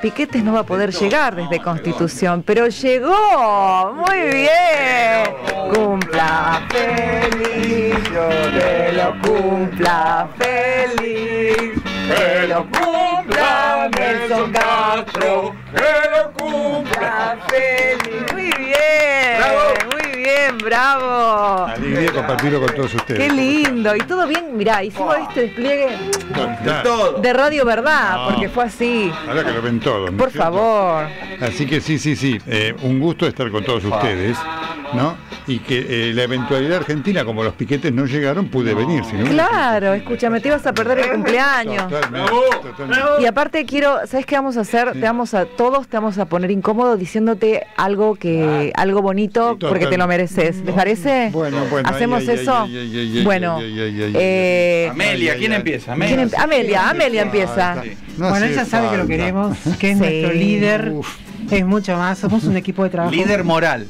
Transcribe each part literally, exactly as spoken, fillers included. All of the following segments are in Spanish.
piquetes no va a poder llegar desde Constitución, pero llegó. Muy bien. Cumpla feliz, yo te lo cumpla feliz. Que lo cumpla Nelson Castro, que lo cumpla feliz. Muy bien, bravo. Muy bien, bravo. Alegría compartirlo con todos ustedes. Qué lindo, y todo bien, mirá, hicimos este despliegue de, de Radio Verdad, no, porque fue así. Ahora que lo ven todos, ¿no? Por favor. Así que sí, sí, sí, eh, un gusto estar con todos ustedes, ¿no? Y que eh, la eventualidad argentina, como los piquetes no llegaron, pude no. venir. Si no, claro, escúchame, te ibas a perder el cumpleaños. Totalmente, totalmente. Y aparte quiero, ¿sabes qué vamos a hacer? Sí. Te vamos a, todos te vamos a poner incómodo diciéndote algo que, ah, algo bonito, sí, porque te lo mereces. ¿Les parece? Bueno, bueno. ¿Hacemos ay, ay, eso? Ay, ay, ay, ay, bueno. Ay, ay, ay, eh, Amelia, ¿quién ay, empieza? Amelia, ¿quién em Amelia, Amelia empieza. Sí. No bueno, ella sabe que lo queremos, que es sí. nuestro líder. Uf. Es mucho más, somos un equipo de trabajo. Líder moral.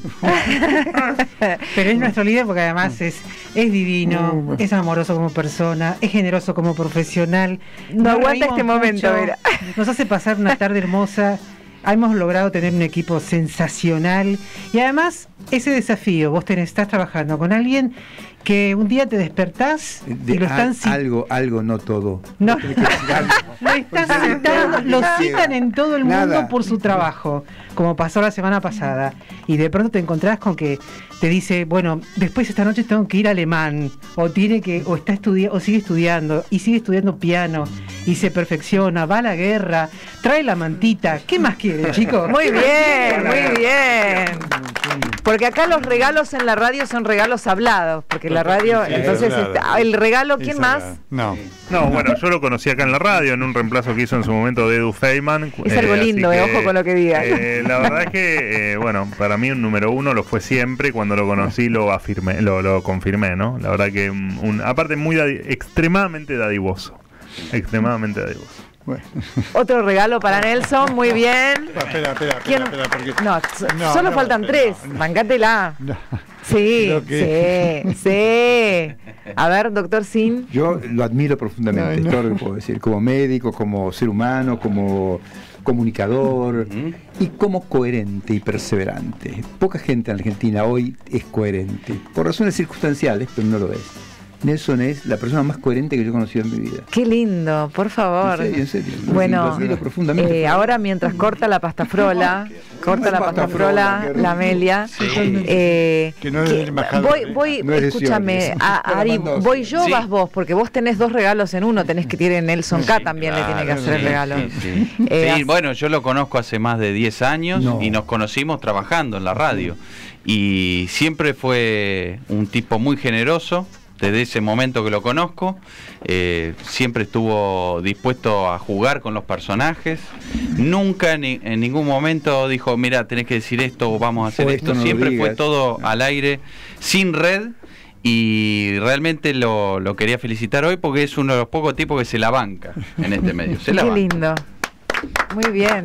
Pero es nuestro líder porque además es, es divino, es amoroso como persona, es generoso como profesional. No aguanta este momento, mucho, nos hace pasar una tarde hermosa. Hemos logrado tener un equipo sensacional. Y además, ese desafío, vos tenés, estás trabajando con alguien que un día te despertás de, y lo están a, algo, algo, no todo. No, lo están citando, lo citan en todo el mundo Nada. por su trabajo, como pasó la semana pasada. Y de pronto te encontrás con que te dice, bueno, después esta noche tengo que ir a alemán, o tiene que, o está estudiando, o sigue estudiando, y sigue estudiando piano, y se perfecciona, va a la guerra, trae la mantita. ¿Qué más quiere, chicos? Muy bien, muy bien. Porque acá los regalos en la radio son regalos hablados, porque la radio, sí, entonces está, el regalo, ¿quién más? No. No, bueno, yo lo conocí acá en la radio, en un reemplazo que hizo en su momento de Edu Feynman. Es eh, algo lindo, eh, ojo con lo que digas. Eh, la verdad es que, eh, bueno, para mí un número uno lo fue siempre, cuando lo conocí lo afirmé, lo, lo confirmé, ¿no? La verdad que, un, un, aparte muy, dadi extremadamente dadivoso, extremadamente dadivoso. Bueno. Otro regalo para Nelson, muy bien. Espera, espera, espera, espera porque... No, no, solo no, faltan espera, tres, no, bancátela. No. Sí, que... sí, sí. A ver, doctor Sin. Yo lo admiro profundamente, no, no. todo lo que puedo decir, como médico, como ser humano, como comunicador uh-huh. y como coherente y perseverante. Poca gente en Argentina hoy es coherente, por razones circunstanciales, pero no lo es. Nelson es la persona más coherente que yo he conocido en mi vida. Qué lindo, por favor. En serio, en serio. Bueno, profundamente eh, ahora mientras corta la pasta frola, corta la pasta frola, la Amelia. Sí. Eh, que no es que, voy, voy, no es escúchame, a, Ari, voy yo o sí. vas vos, porque vos tenés dos regalos en uno, tenés que tirar Nelson K sí, también claro, le tiene que hacer sí, el regalo. Sí, sí. Eh, sí, bueno, yo lo conozco hace más de diez años no. y nos conocimos trabajando en la radio. Y siempre fue un tipo muy generoso. Desde ese momento que lo conozco, eh, siempre estuvo dispuesto a jugar con los personajes. Nunca ni, en ningún momento dijo, mira, tenés que decir esto o vamos a hacer o esto. esto no siempre fue todo al aire, sin red. Y realmente lo, lo quería felicitar hoy porque es uno de los pocos tipos que se la banca en este medio. Se la Qué banca. lindo. Muy bien.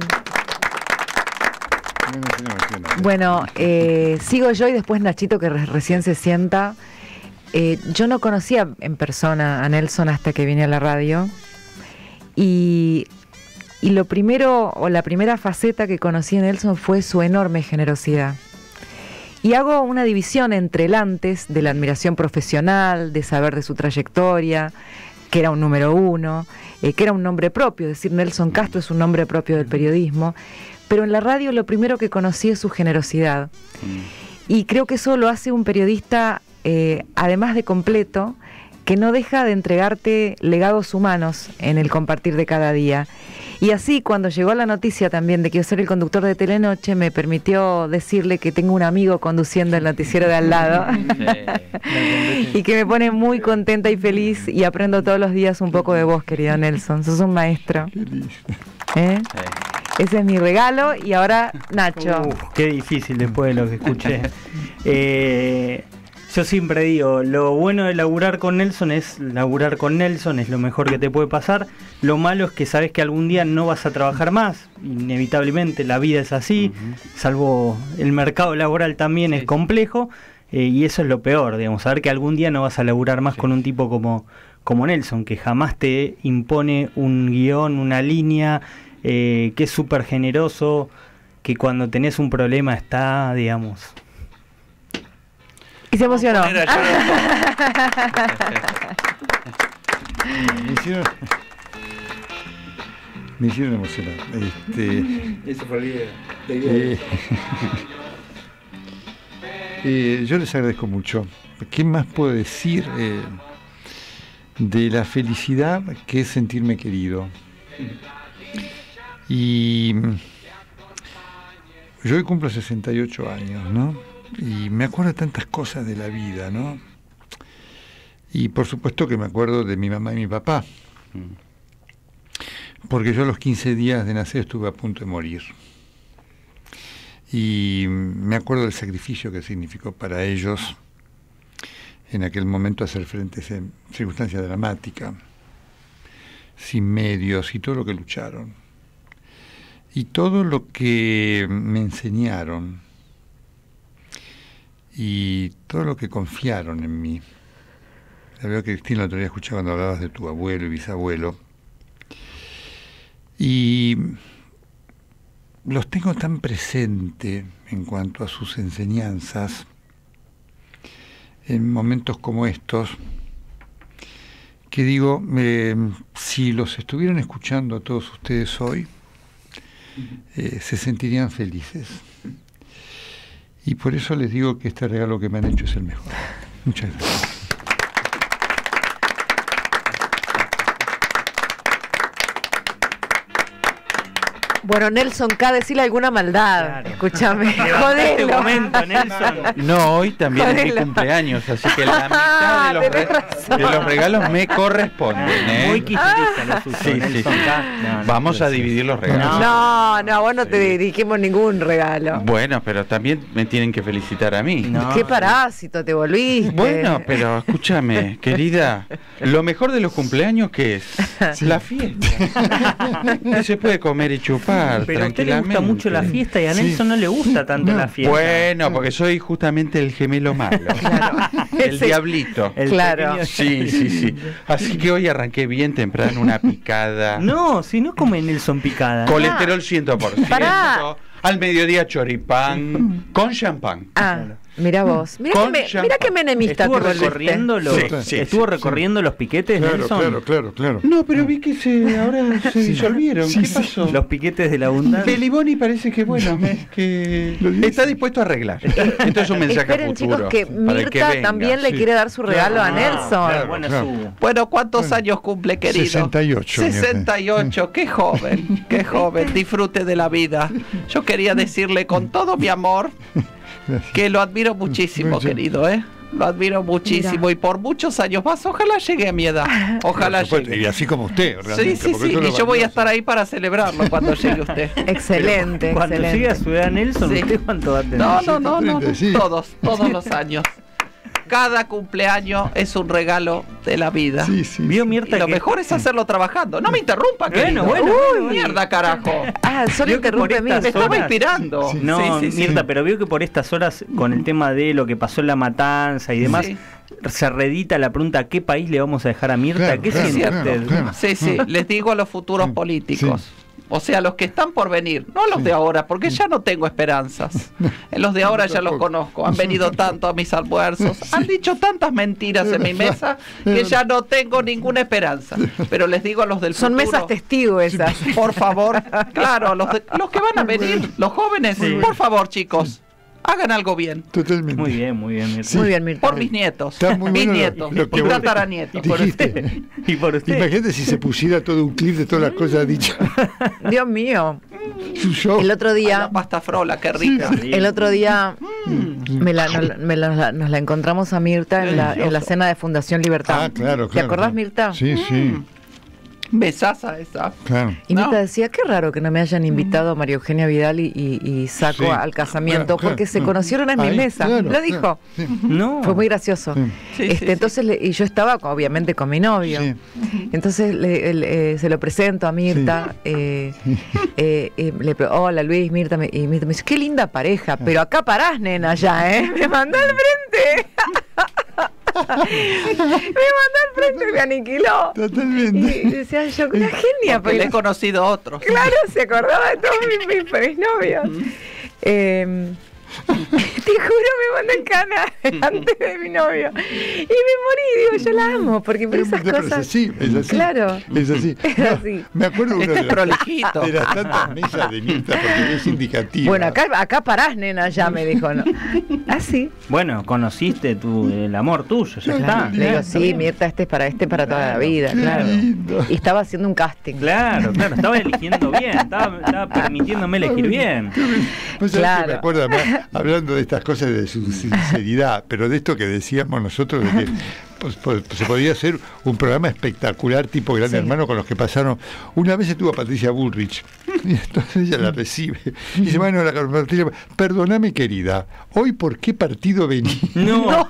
Bueno, eh, sigo yo y después Nachito, que re recién se sienta. Eh, yo no conocía en persona a Nelson hasta que vine a la radio y, y lo primero o la primera faceta que conocí en Nelson fue su enorme generosidad. Y hago una división entre el antes de la admiración profesional, de saber de su trayectoria, que era un número uno, eh, que era un nombre propio, es decir, Nelson Castro es un nombre propio del periodismo, pero en la radio lo primero que conocí es su generosidad. Y creo que eso lo hace un periodista, eh, además de completo, que no deja de entregarte legados humanos en el compartir de cada día. Y así, cuando llegó la noticia también de que iba a ser el conductor de Telenoche, me permitió decirle que tengo un amigo conduciendo el noticiero de al lado. Sí. Y que me pone muy contenta y feliz, y aprendo todos los días un poco de vos, querido Nelson. Sos un maestro. ¿Eh? Sí. Ese es mi regalo. Y ahora, Nacho. Uf, qué difícil después de lo que escuché. eh... Yo siempre digo, lo bueno de laburar con Nelson es laburar con Nelson, es lo mejor que te puede pasar. Lo malo es que sabes que algún día no vas a trabajar más, inevitablemente la vida es así, uh-huh. salvo el mercado laboral también sí. es complejo, eh, y eso es lo peor, digamos, saber que algún día no vas a laburar más sí. con un tipo como, como Nelson, que jamás te impone un guión, una línea, eh, que es súper generoso, que cuando tenés un problema está, digamos... Y se emocionó. Me hicieron, me hicieron emocionar. Este, Eso fue el eh, eh, yo les agradezco mucho. ¿Qué más puedo decir eh, de la felicidad que es sentirme querido? Y yo hoy cumplo sesenta y ocho años, ¿no? Y me acuerdo de tantas cosas de la vida, ¿no? Y por supuesto que me acuerdo de mi mamá y mi papá. Porque yo a los quince días de nacer estuve a punto de morir. Y me acuerdo del sacrificio que significó para ellos en aquel momento hacer frente a esa circunstancia dramática, sin medios y todo lo que lucharon. Y todo lo que me enseñaron y todo lo que confiaron en mí. La verdad que Cristina, el otro día escuché cuando hablabas de tu abuelo y bisabuelo. Y los tengo tan presente en cuanto a sus enseñanzas en momentos como estos, que digo, eh, si los estuvieran escuchando a todos ustedes hoy, eh, se sentirían felices. Y por eso les digo que este regalo que me han hecho es el mejor. Muchas gracias. Bueno, Nelson K, decirle alguna maldad. Claro. Escúchame. Levantaste Jodelo. un momento, Nelson. No, hoy también es mi Jodelo. cumpleaños, así que la mitad de los, Tenés re- razón. de los regalos me corresponden, ¿eh? Muy kirchnerista lo suyo, Sí, sí, Nelson sí. K. No, no, Vamos a sí. dividir los regalos. No, no, a vos no te dijimos ningún regalo. Bueno, pero también me tienen que felicitar a mí. No. Qué parásito te volviste. Bueno, pero escúchame, querida, lo mejor de los cumpleaños, ¿qué es? La fiesta. Que se puede comer y chupar Pero a usted le tranquilamente. gusta mucho la fiesta y a Sí. Nelson no le gusta tanto No. la fiesta. Bueno, porque soy justamente el gemelo malo. El Ese- diablito. El Claro. pequeño- Sí, sí, sí. Así que hoy arranqué bien temprano una picada. No, si no come Nelson picada. Colesterol cien por ciento. Pará. Al mediodía choripán con champán. Ah, mira vos. Mira Con que, me, champán. mira que menemista Estuvo te volviste. recorriendo los, Sí, sí, estuvo sí, recorriendo los piquetes, Claro, Nelson. claro, claro, claro. No, pero vi que se ahora se disolvieron. Sí, ¿Qué sí. pasó? Los piquetes de la abundancia. Beliboni parece que bueno, que está dispuesto a arreglar. Esto es un mensaje Esperen, a futuro. chicos, que para el que Mirta venga. también le Sí. quiere dar su regalo a Ah, Nelson. claro, bueno, claro. su- Bueno, ¿cuántos Bueno, años cumple, querido? sesenta y ocho. sesenta y ocho, qué joven, qué joven, disfrute de la vida. Yo quería decirle con todo mi amor que lo admiro muchísimo, Mucho. querido, ¿eh? Lo admiro muchísimo Mira. y por muchos años más. Ojalá llegue a mi edad. Ojalá Por supuesto, llegue. y así como usted, Sí, realmente. sí, porque sí. eso es Y lo yo voy a valioso. estar ahí para celebrarlo cuando llegue usted. Excelente, Cuando excelente. llegue a su edad Nelson, Sí. ¿usted cuánto va a tener? No, no, no, no, no. Sí. Todos, todos los años. Cada cumpleaños es un regalo de la vida. Sí, sí. Vio Y Mirta lo que... mejor es hacerlo trabajando. No me interrumpa, querido. Bueno, bueno, Uy, bueno. mierda, carajo. Ah, solo Vio que por interrumpe a mí. estas Me estaba horas- inspirando. No, Sí, sí, sí. Mirta, pero vio que por estas horas, con el tema de lo que pasó en la matanza y demás, Sí. se reedita la pregunta: ¿a qué país le vamos a dejar a Mirta? Claro, ¿Qué claro, siente claro, usted? claro. Sí, sí, les digo a los futuros Sí, políticos. sí. O sea, los que están por venir, no a los Sí. de ahora, porque ya no tengo esperanzas. En los de ahora ya los conozco, han venido tanto a mis almuerzos, han dicho tantas mentiras en mi mesa que ya no tengo ninguna esperanza. Pero les digo a los del Son futuro, mesas testigo esas. por favor, claro, los, de- los que van a venir, los jóvenes, Sí. por favor, chicos, hagan algo bien. Totalmente. Muy bien, muy bien, Mirta. Sí. Muy bien, Mirta. Por mis nietos, Está muy mis bueno lo- nietos, lo que y vos- tataranietos. Y por Dijiste. usted. Y por usted. Imagínate si se pusiera todo un clip de todas las cosas dichas. Dios mío. Su show. El otro Ay, la día, pasta frola, qué rica. el otro día me la, nos, me la- nos la encontramos a Mirta en la, en la cena de Fundación Libertad. Ah, claro, claro. ¿Te acordás, claro. Mirta? Sí, sí, Besaza esa. claro. Y Mirta No. decía, qué raro que no me hayan invitado a María Eugenia Vidal y, y- y Saco Sí. al casamiento, Claro, claro, porque se claro. conocieron en mi Ahí, mesa. claro, Lo dijo. claro, sí. No. Fue muy gracioso. Sí. Sí, este, sí, sí. entonces le- y yo estaba obviamente con mi novio. Sí. Entonces le- el, eh, se lo presento a Mirta. eh, eh, eh, le pre- hola Luis, Mirta. me- y Mirta me dice, qué linda pareja, pero acá parás, nena, ya, ¿eh? Me mandó al frente. mandó al frente y me aniquiló. Totalmente. Y decía yo, una genia. Porque le he conocido a otros. Claro, se acordaba de todos mis, mis, mis novios. Mm. Eh, te juro, me mandó en cana antes de mi novio. Y me morí, digo, yo la amo, porque por esas pero cosas. Es así, es así. Claro. Es así. Es No, así. me acuerdo uno Este de, es prolijito. de las tantas mesas de Mirta, porque es indicativa. Bueno, acá, acá parás, nena, ya me dijo, ¿no? Así. Bueno, conociste tu, el amor tuyo, ya está. Le digo, sí, Mirta, este es para este para toda la vida, Qué claro. lindo. Y estaba haciendo un casting. Claro, claro, estaba eligiendo bien, estaba, estaba permitiéndome elegir bien. Pues Claro. me acuerdo, además, hablando de estas cosas de su sinceridad, pero de esto que decíamos nosotros, de que pues, pues, se podía hacer un programa espectacular tipo Gran Sí. Hermano con los que pasaron. Una vez estuvo a Patricia Bullrich y entonces ella la recibe y dice, bueno, la Patricia, perdóname querida, hoy por qué partido venís. No,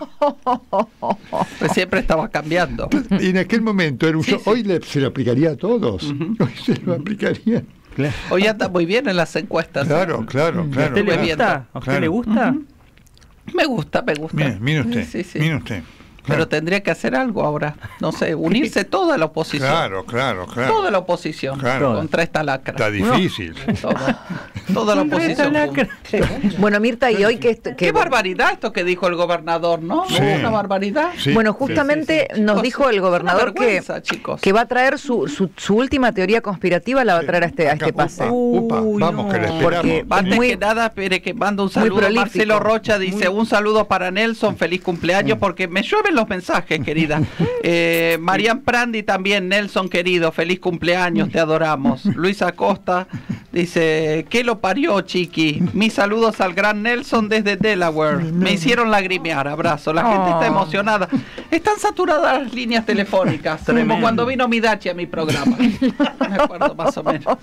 Pues siempre estaba cambiando. Y en aquel momento era un show, Sí, sí. hoy le- se lo aplicaría a todos, hoy se lo aplicaría. claro. Hoy anda muy bien en las encuestas. Claro, claro, ¿A claro. usted le Estuve gusta? viendo. ¿A usted Claro. le gusta? Me gusta, me gusta. Mire, mire usted, Sí, sí. mire usted. Pero Claro. tendría que hacer algo ahora. No sé, unirse toda la oposición. Claro, claro, claro. Toda la oposición Claro. contra esta lacra. Está difícil. Toda, toda la oposición. junta. Bueno, Mirta, y hoy que... esto- que Qué barbaridad esto que dijo el gobernador, ¿no? Sí. Una barbaridad. Sí, Bueno, sí, justamente sí, sí. nos Chicos, dijo el es una gobernador que, vergüenza, chicos. que va a traer su, su, su última teoría conspirativa, la va a Sí. traer a este, a Acá, este pase. upa, upa, Uy, vamos no. que le Porque esperamos. Antes muy- que nada, espere que mando un saludo. prolífico. Marcelo Rocha dice un saludo para Nelson, feliz cumpleaños, porque me llueven los mensajes, querida. Eh, Marian Prandi también, Nelson querido, feliz cumpleaños, te adoramos. Luis Acosta dice, ¿qué lo parió, chiqui? Mis saludos al gran Nelson desde Delaware. Me hicieron lagrimear, abrazo. La gente está emocionada. Están saturadas las líneas telefónicas, como Tremendo. cuando vino Midachi a mi programa. Me acuerdo más o menos.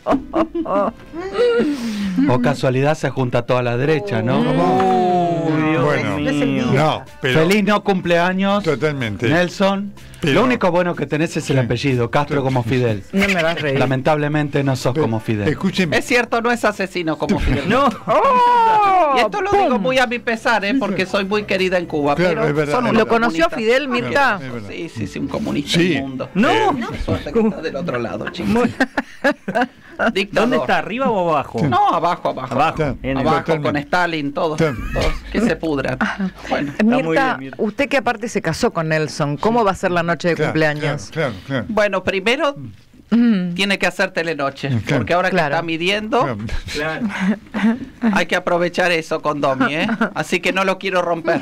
O casualidad se junta toda la derecha, ¿no? Uy, Dios Bueno, mío. no, pero Feliz no cumpleaños, totalmente. Nelson. Pero- Lo único bueno que tenés es el Sí. apellido, Castro como Fidel. No me vas a reír. Lamentablemente no sos como Fidel. Escúcheme. Es cierto, no es asesino como Fidel. No, ¡Oh! Y esto lo ¡Pum! digo muy a mi pesar, ¿eh? Porque soy muy querida en Cuba. Claro, pero es verdad, son es unos ¿Lo conoció a comunistas. Fidel, Mirta? Es verdad. Sí, sí, sí, un comunista Sí. inmundo. no. Suerte que está del otro lado, chicos. Dictador. ¿Dónde está? ¿Arriba o abajo? No, abajo, abajo. Abajo. Está. En el- Abajo Totalmente. con Stalin, todos, Está. todos que se pudran. Bueno, muy Mirta, bien, Mirta. usted que aparte se casó con Nelson, ¿cómo va a ser la noche de Claro, cumpleaños? Claro, claro, bueno, primero Mm. tiene que hacer telenoche, Claro. porque ahora Claro. que está midiendo, claro. Claro. hay que aprovechar eso con Domi, ¿eh? Así que no lo quiero romper.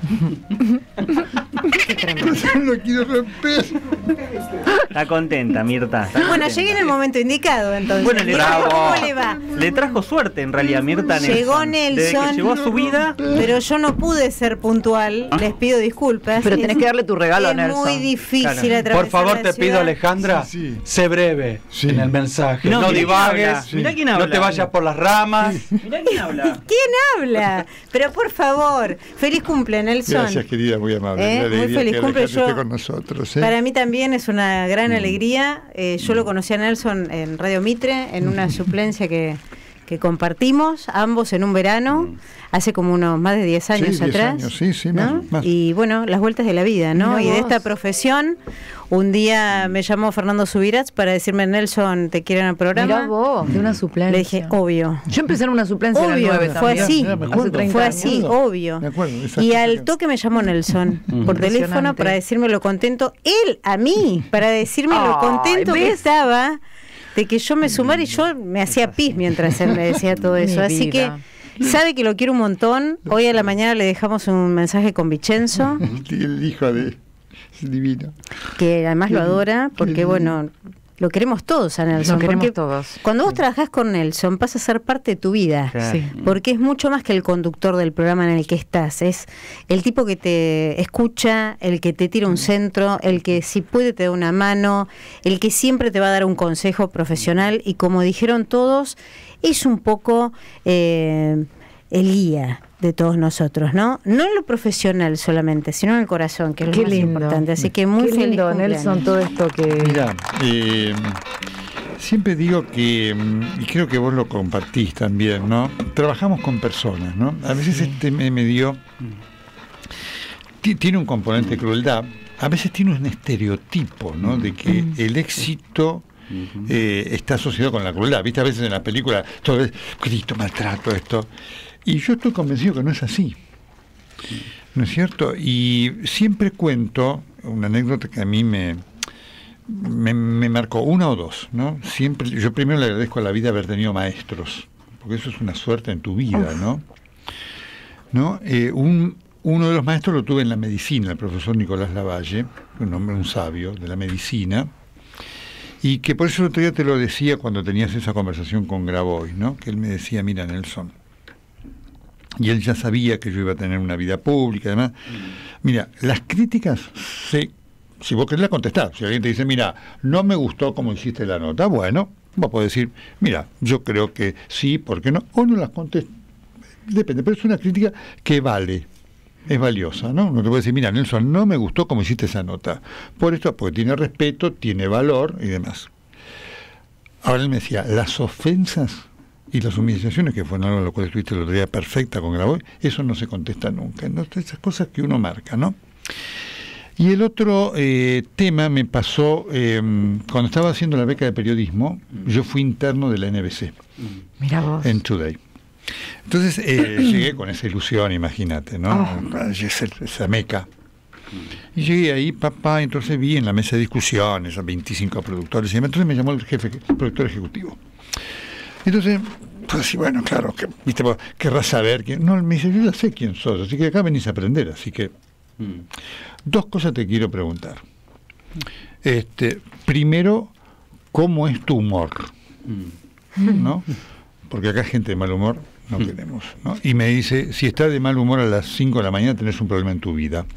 No lo quiero romper. Está contenta, Mirta. está Bueno, contenta. llegué en el momento indicado, entonces. Bueno, le Digamos, bravo. ¿cómo le va? Le trajo suerte en realidad, Mirta. Llegó Desde que Nelson. llegó a su vida. Pero yo no pude ser puntual, les pido disculpas. Pero tenés Es- que darle tu regalo a es Nelson. muy difícil Claro. atravesar Por favor, la te pido, ciudad. Alejandra, Sí, sí. sé breve Sí. en el mensaje. No, No, mirá quién divagues, habla, mirá quién habla. no te vayas por las ramas. Mirá quién habla. ¿Quién habla? Pero por favor, feliz cumple, Nelson. Gracias, querida, muy amable. Eh, Una muy alegría feliz que cumple, Alejandro yo- esté con nosotros. ¿eh? Para mí también es una gran Mm. alegría. Eh, yo lo conocí a Nelson en Radio Mitre, en una suplencia que, que compartimos ambos en un verano, hace como unos más de diez años Sí, diez atrás. años, sí, sí, ¿no? más, más. Y bueno, las vueltas de la vida, ¿no? Mirá Y de vos. esta profesión, un día me llamó Fernando Subirats para decirme, Nelson, ¿te quieren al programa? Mirá vos, de una suplencia. Le dije, obvio. Yo empecé en una suplencia en el Obvio, nueve fue también. así, Ya, me Hace acuerdo. treinta Fue años. así, acuerdo. obvio. Me acuerdo, esa Y cosa al que- toque me llamó Nelson por teléfono Impresionante. para decirme lo contento, él a mí, para decirme lo Ay, contento que ¿ves? estaba de que yo me sumara y yo me hacía pis mientras él me decía todo eso. Mi Así vida. que sabe que lo quiero un montón. Hoy a la mañana le dejamos un mensaje con Vicenzo, El hijo de. Es divino. que además lo adora, porque lindo. bueno, lo queremos todos a Nelson. Lo queremos porque todos. Cuando vos trabajás con Nelson, pasa a ser parte de tu vida. Claro. Sí. Porque es mucho más que el conductor del programa en el que estás. Es el tipo que te escucha, el que te tira un centro, el que si puede te da una mano, el que siempre te va a dar un consejo profesional. Y como dijeron todos, es un poco eh, el guía de todos nosotros, ¿no? No en lo profesional solamente, sino en el corazón, que es lo Qué más lindo. importante. Así que muy Qué feliz lindo, cumpleaños. Nelson, todo esto que... Mira, eh, siempre digo que, mm, y creo que vos lo compartís también, ¿no? Trabajamos con personas, ¿no? A veces este me, me dio tiene un componente de crueldad, a veces tiene un estereotipo, ¿no? De que el éxito eh, está asociado con la crueldad. Viste, a veces en la película todo es grito, maltrato, esto. Y yo estoy convencido que no es así, ¿no es cierto? Y siempre cuento una anécdota que a mí me, me, me marcó, una o dos, ¿no? Siempre, yo primero le agradezco a la vida haber tenido maestros, porque eso es una suerte en tu vida, ¿no? ¿No? Eh, un, uno de los maestros lo tuve en la medicina, el profesor Nicolás Lavalle, un hombre, un sabio de la medicina, y que por eso el otro día te lo decía cuando tenías esa conversación con Grabois, ¿no? Que él me decía, mira, Nelson, y él ya sabía que yo iba a tener una vida pública, además, mira, las críticas, se, si vos querés la contestar, si alguien te dice, mira, no me gustó cómo hiciste la nota, bueno, vos podés decir, mira, yo creo que sí, ¿por qué no? O no las contestas, depende, pero es una crítica que vale, es valiosa, ¿no? No te puede decir, mira, Nelson, no me gustó cómo hiciste esa nota, por esto, porque tiene respeto, tiene valor y demás. Ahora él me decía, las ofensas y las humillaciones, que fueron algo en lo cual estuviste el otro día perfecta con Grabois, eso no se contesta nunca, ¿no? Esas cosas que uno marca, ¿no? Y el otro eh, tema me pasó eh, cuando estaba haciendo la beca de periodismo, yo fui interno de la N B C. Mira vos. En Today. Entonces eh, llegué con esa ilusión, imagínate, ¿no? Oh. Esa, esa meca. Y llegué ahí, papá, entonces vi en la mesa de discusiones a veinticinco productores y entonces me llamó el jefe, el productor ejecutivo. Entonces, pues sí, bueno, claro, que, viste, querrás saber quién. No, me dice, yo ya sé quién sos, así que acá venís a aprender, así que mm. dos cosas te quiero preguntar. Este, primero, ¿cómo es tu humor? Mm. ¿No? Porque acá gente de mal humor no mm. queremos, ¿no? Y me dice, si estás de mal humor a las cinco de la mañana tenés un problema en tu vida.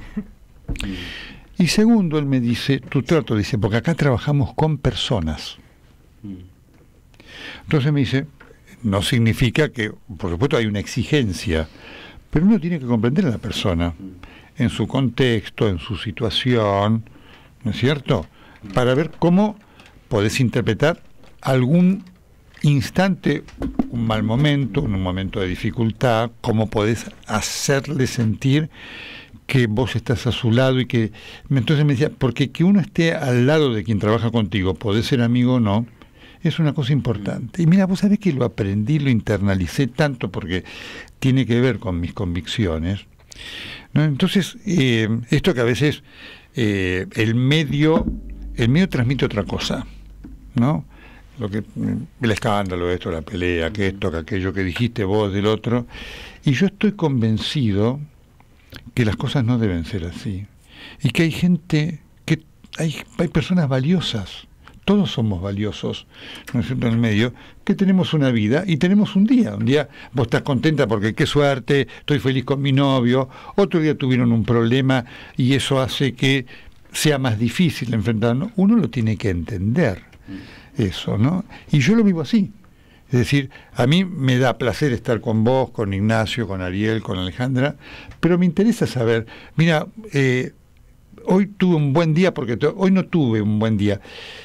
Mm. Y segundo, él me dice, tu trato, dice, porque acá trabajamos con personas. Mm. Entonces me dice, no significa que, por supuesto hay una exigencia, pero uno tiene que comprender a la persona, en su contexto, en su situación, ¿no es cierto? Para ver cómo podés interpretar algún instante, un mal momento, un momento de dificultad, cómo podés hacerle sentir que vos estás a su lado y que... Entonces me decía, porque que uno esté al lado de quien trabaja contigo, podés ser amigo o no, es una cosa importante. Y mira, vos sabés que lo aprendí, lo internalicé tanto porque tiene que ver con mis convicciones, ¿no? Entonces, eh, esto que a veces eh, el medio, el medio transmite otra cosa, ¿no? Lo que, el escándalo, esto, la pelea, que esto, que aquello que dijiste vos del otro. Y yo estoy convencido que las cosas no deben ser así. Y que hay gente, que hay, hay personas valiosas. Todos somos valiosos, ¿no es cierto?, en el medio, que tenemos una vida y tenemos un día. Un día vos estás contenta porque qué suerte, estoy feliz con mi novio. Otro día tuvieron un problema y eso hace que sea más difícil enfrentarlo. Uno lo tiene que entender, eso, ¿no? Y yo lo vivo así. Es decir, a mí me da placer estar con vos, con Ignacio, con Ariel, con Alejandra, pero me interesa saber, mira, eh, hoy tuve un buen día porque te, hoy no tuve un buen día.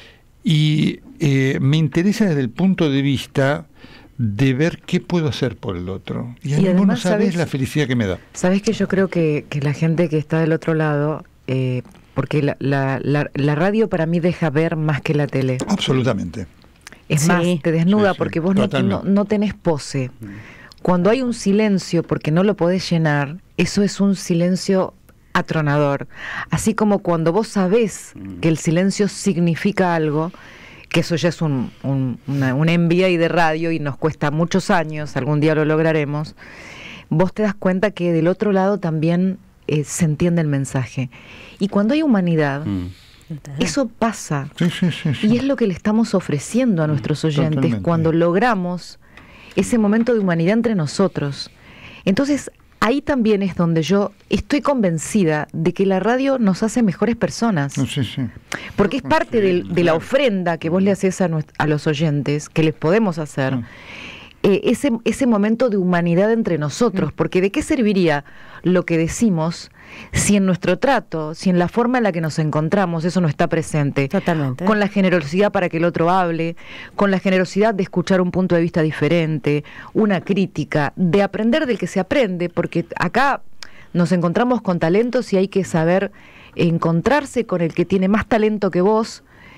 Y eh, me interesa desde el punto de vista de ver qué puedo hacer por el otro. Y, y además no sabés sabes, la felicidad que me da. Sabés que yo creo que, que la gente que está del otro lado, eh, porque la, la, la, la radio para mí deja ver más que la tele. Absolutamente. Es sí. más, te desnuda sí, sí, porque vos no, no, no tenés pose. Cuando hay un silencio porque no lo podés llenar, eso es un silencio atronador. Así como cuando vos sabés que el silencio significa algo, que eso ya es un, un, una, un M B A de radio y nos cuesta muchos años, algún día lo lograremos, vos te das cuenta que del otro lado también eh, se entiende el mensaje. Y cuando hay humanidad, mm. eso pasa. Sí, sí, sí, sí. Y es lo que le estamos ofreciendo a nuestros oyentes Totalmente. Cuando logramos ese momento de humanidad entre nosotros. Entonces, ahí también es donde yo estoy convencida de que la radio nos hace mejores personas. Sí, sí. Porque es parte sí, de, de claro. la ofrenda que vos le haces a, a los oyentes, que les podemos hacer, sí. eh, ese, ese momento de humanidad entre nosotros. Sí. Porque ¿de qué serviría lo que decimos si en nuestro trato, si en la forma en la que nos encontramos eso no está presente? Totalmente. Con la generosidad para que el otro hable, con la generosidad de escuchar un punto de vista diferente, una crítica, de aprender del que se aprende, porque acá nos encontramos con talentos y hay que saber encontrarse con el que tiene más talento que vos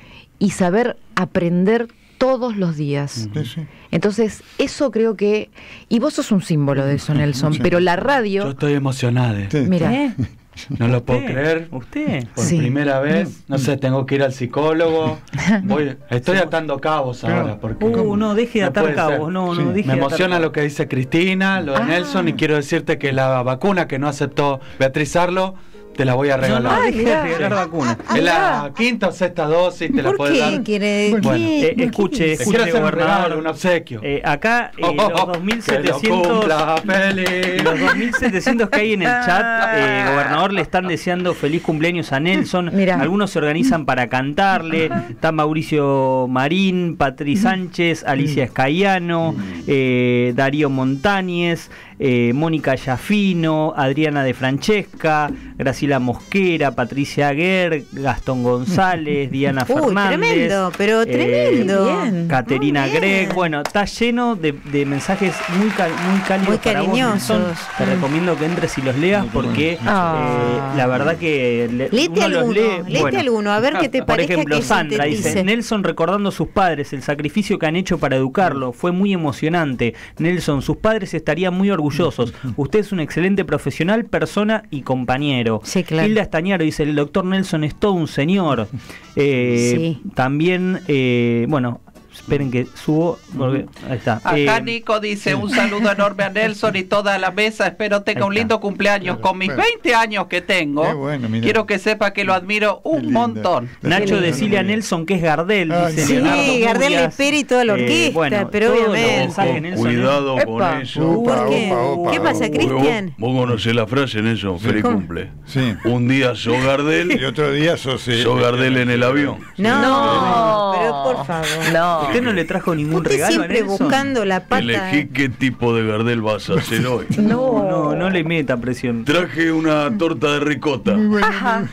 y saber aprender todos los días. Sí, sí. Entonces, eso creo que... Y vos sos un símbolo de eso, Nelson, Sí. pero la radio... Yo estoy emocionado. Sí. Mira, ¿Eh? No lo puedo ¿Usted? creer. ¿Usted? Por Sí. primera vez, no sé, tengo que ir al psicólogo. Voy, estoy atando cabos Claro. ahora. Porque Uh, no, deje de No atar puede cabos. ser. No, Sí. no, deje me de atar emociona cabos. lo que dice Cristina, lo de Ah. Nelson, y quiero decirte que la vacuna que no aceptó Beatriz Arlo, te la voy a No, regalar. no, Ay, deje mirá. de regalar vacunas. Es la quinta o sexta dosis, te la ¿Por puedes qué dar. quiere? Bueno, Bueno, ¿qué- eh, por qué escuche, Te dice? quiero hacer un gobernador. regalo, un obsequio. Eh, acá eh, los dos mil Que lo setecientos cumpla feliz. los dos mil setecientos que hay en el chat, eh, gobernador, le están deseando feliz cumpleaños a Nelson. Mirá. Algunos se organizan para cantarle. Está Mauricio Marín, Patri Sánchez, Alicia Escayano, eh, Darío Montañez, eh, Mónica Yafino, Adriana de Francesca, Graciela Mosquera, Patricia Aguer, Gastón González, Diana Uy, Fernández. tremendo, pero eh, tremendo. bien. Caterina Muy bien. Gregg, bueno, está lleno de, de mensajes muy, cal- muy cálidos Muy para vos, cariñosos. Nelson. Te Mm. recomiendo que entres y los leas porque Ah. eh, la verdad que le- Léete uno los alguno, lee. léete bueno. alguno, a ver qué te Por parezca ejemplo, que Sandra dice, sintetice. Nelson recordando a sus padres, el sacrificio que han hecho para educarlo, fue muy emocionante. Nelson, sus padres estarían muy orgullosos. Usted es un excelente profesional, persona y compañero. Sí, claro. Hilda Estañaro dice, el doctor Nelson es todo un señor. Eh, Sí. También, eh, bueno, esperen que subo, porque- ahí está. Acá Eh, Nico dice un saludo enorme a Nelson y toda la mesa. Espero tenga Ahí un está. lindo cumpleaños. Con mis Bueno. veinte años que tengo, Qué bueno, mirá. quiero que sepa que lo admiro Qué un lindo. montón. Nacho, Qué decirle a lindo. Nelson que es Gardel, Ah, dice sí, Leonardo Gardel le Murias. espera y toda la orquesta, pero todos los obviamente. mensajes de Nelson, Cuidado Epa. con eso. Opa, ¿Por qué? opa, opa, ¿Qué pasa, opa. Cristian? Vos, vos conocés la frase, Nelson. Feliz ¿Cómo? cumple. Sí. Un día sos Y Gardel, otro día sos... eh, sos Gardel en el avión. No, No. pero por favor. No. ¿Usted no le trajo ningún Usted regalo a siempre Nelson? buscando la pata. Elegí qué tipo de Gardel vas a hacer hoy. No, no, no le meta presión. Traje una torta de ricota Muy bueno.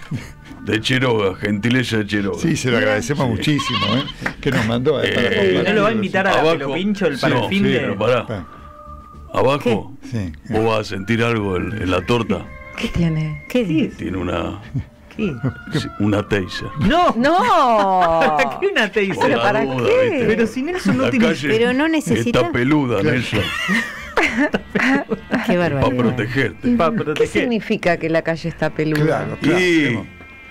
de Cheroga, gentileza de Cheroga. Sí, se lo agradecemos muchísimo, ¿eh? Que nos mandó. eh, para Eh, compartirlo, ¿No lo va a invitar a la Abajo. pelo pincho el Sí, para el no, fin sí, de...? Pero pará, abajo Sí. vos vas a sentir algo en, en la torta. ¿Qué tiene? ¿Qué dice? Tiene una, ¿Qué? sí, una taser. ¡No! ¡No! ¿Para qué una taser? Por la ¿para duda, qué? ¿viste? Pero si Nelson no La tiene... calle Pero no necesita. está peluda, Nelson, Qué para barbaridad. protegerte. Para ¿Qué proteger. significa que la calle está peluda? Claro, claro. Y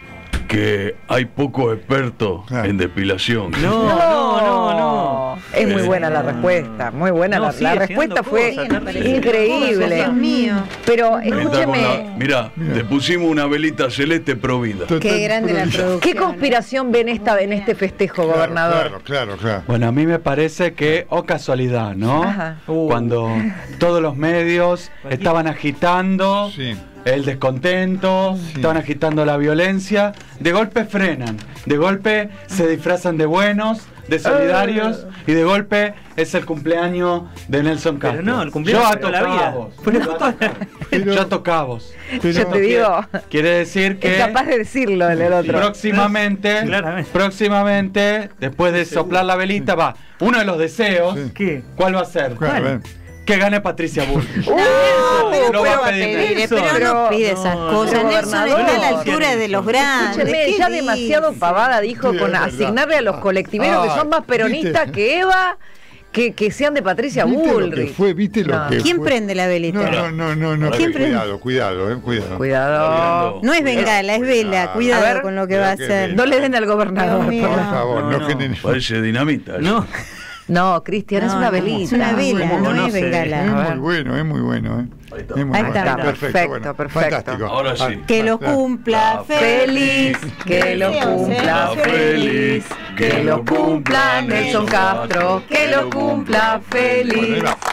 que hay pocos expertos Claro. en depilación. No, no, no, no. Es muy buena la respuesta, muy buena. No, la, sigue la llegando respuesta fue cosas, terrible. increíble. Dios mío. Pero Está con la- escúcheme, mirá, le pusimos una velita celeste provida. Qué grande la producción. ¿qué conspiración ven esta en este festejo, Claro, gobernador? Claro, claro, claro. Bueno, a mí me parece que, o casualidad, ¿no? Ajá. Uh. Cuando todos los medios estaban agitando Sí. el descontento, Sí. estaban agitando la violencia, de golpe frenan, de golpe se disfrazan de buenos, de solidarios, y de golpe es el cumpleaños de Nelson Pero Castro. no, el cumpleaños Yo de ato toda la vida. cabos. Pero Yo ato- Pero- Yo ato cabos. Pero- Yo te digo, Quiere decir que es capaz de decirlo el, el otro. próximamente, Claramente. próximamente, después de soplar la velita, va, uno de los deseos, Sí. ¿Qué? ¿cuál va a ser? Claro, a ver. Que gane Patricia Bull. Uh, Pero, Lo va pero a pedir pedir Nelson. pero no pide esas No, cosas. pero Nelson gobernador. está a la altura de los grandes. Escúcheme, ¿Qué ya dice? demasiado pavada dijo Sí, con es verdad. asignarle a los colectiveros que Ay, son más peronistas ¿viste? que Eva, que, que sean de Patricia ¿Viste lo que Bullrich. fue? ¿Viste lo No. que ¿Quién fue? prende la velita? No, no, no, no, no. ¿Quién prende? Cuidado, cuidado, eh, cuidado. Cuidado. No es bengala, es vela. A Cuidado ver, con lo que va a creo hacer. que- No le den al gobernador. Dios mío. Por favor, No, no, no. generen. Parece dinamita. eso. No. No, Cristian, es No, una no, velita. es una vela, ¿Cómo no es conoce? Es bengala. muy bueno, es muy bueno. Eh. Ahí está. Es muy Ahí bueno. está. Perfecto, bueno, perfecto. Fantástico. Ahora sí. Que lo Claro. cumpla Ah, Feliz, que lo Deseos, cumpla eh. feliz, que lo cumpla Nelson Castro, que lo cumpla Bueno, ahí feliz. va.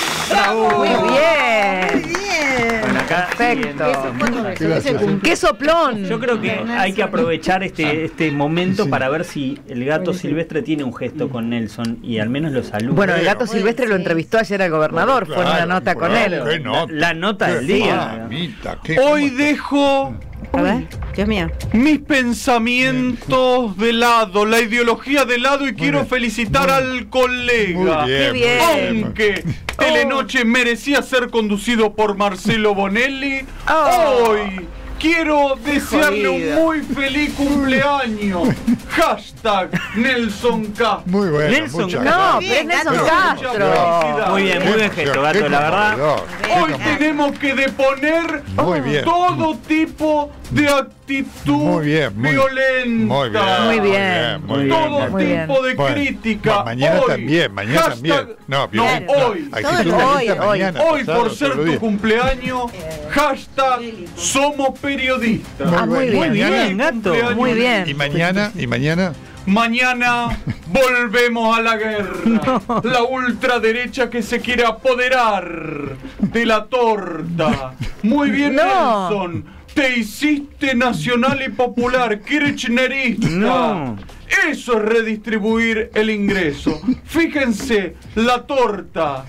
Muy bien. Bien. Bueno, acá Perfecto. Gracias. ¡Qué soplón! Yo creo que hay que aprovechar este este momento para ver si el gato silvestre tiene un gesto con Nelson y al menos lo saluda. Bueno, el gato silvestre lo entrevistó ayer al gobernador, fue en una Claro, nota con claro, él. qué nota. La nota del Qué día. mamita, qué- Hoy cómo- dejo A ver, Dios mío. mis pensamientos de lado, la ideología de lado y quiero bien. felicitar al colega. Muy bien, Qué bien. muy bien. Aunque Telenoche merecía ser conducido por Marcelo Bonelli. Oh. Hoy quiero desearle jodido. un muy feliz cumpleaños. Hashtag Nelson Castro. Muy bueno. Nelson muchas No, gracias. pero es Nelson Mucha Castro. felicidad. Muy bien, muy bien gesto, Gato, Qué la verdad. conmovedor. Hoy tenemos que deponer Muy bien. todo tipo de actitud Muy bien, muy- violenta. Muy bien. Muy bien. Muy bien. Todo Muy bien. tipo de Bueno, crítica. ma- mañana Hoy, también, mañana hashtag- también. No, No, violenta. hoy. Actitud Todo el- violenta hoy, hoy. mañana, Hoy, pasado, por ser todos los tu días. cumpleaños, hashtag somos periodistas. Ah, muy bien. Muy bien, Feliz Gato. cumpleaños. Muy bien. Y mañana, y mañana. Mañana volvemos a la guerra. La ultraderecha que se quiere apoderar de la torta. Muy bien, No. Nelson. Te hiciste nacional y popular, kirchnerista. No. Eso es redistribuir el ingreso. Fíjense, la torta,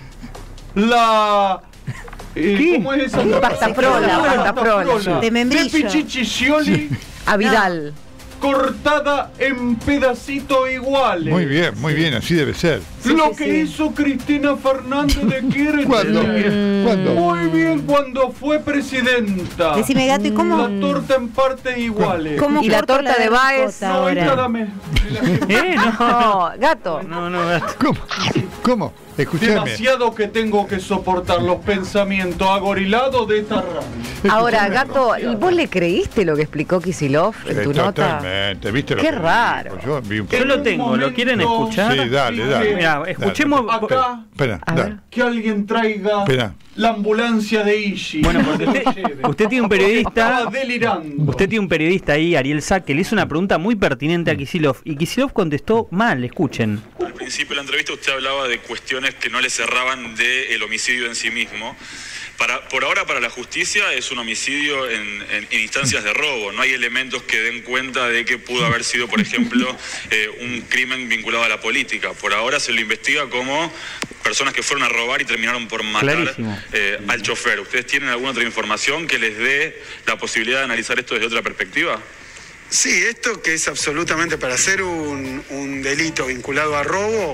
la... eh, ¿Cómo es esa? Pasta frola, pasta frola. De membrillo. Pichichi Scioli, A Vidal. cortada en pedacitos iguales. Muy bien, muy bien, así debe ser. Lo sí, que sí. hizo Cristina Fernández de Kirchner. ¿Cuándo? ¿Cuándo? Muy bien cuando fue presidenta. Decime, Gato, ¿y cómo, La torta en partes iguales. cómo Y la corto torta de Baez? ricota No, esta ahora? dame. ¿Eh? No. No, gato. No, no, Gato. ¿Cómo? ¿Cómo? Escuchame. Demasiado que tengo que soportar los pensamientos agorilados de esta radio. Ahora, gato, ¿y vos le creíste lo que explicó Kicillof en tu nota? Totalmente, ¿viste lo Qué que raro. dijo? Yo vi un Yo lo tengo, ¿lo quieren escuchar? Sí, dale, dale. Mira, escuchemos. Acá, Espera, A dale. ver. que alguien traiga Espera. la ambulancia de Ishi. Bueno, porque usted, usted tiene un periodista. Estaba delirando. Usted tiene un periodista ahí, Ariel Sá, que le hizo una pregunta muy pertinente a Kicillof. Y Kicillof contestó mal, escuchen. Al principio de la entrevista usted hablaba de cuestiones que no le cerraban del homicidio en sí mismo. Para, por ahora para la justicia es un homicidio en, en- en instancias de robo. No hay elementos que den cuenta de que pudo haber sido, por ejemplo, eh, un crimen vinculado a la política. Por ahora se lo investiga como personas que fueron a robar y terminaron por matar Clarísimo. eh, al chofer. ¿Ustedes tienen alguna otra información que les dé la posibilidad de analizar esto desde otra perspectiva? Sí, esto que es absolutamente para hacer un, un delito vinculado a robo,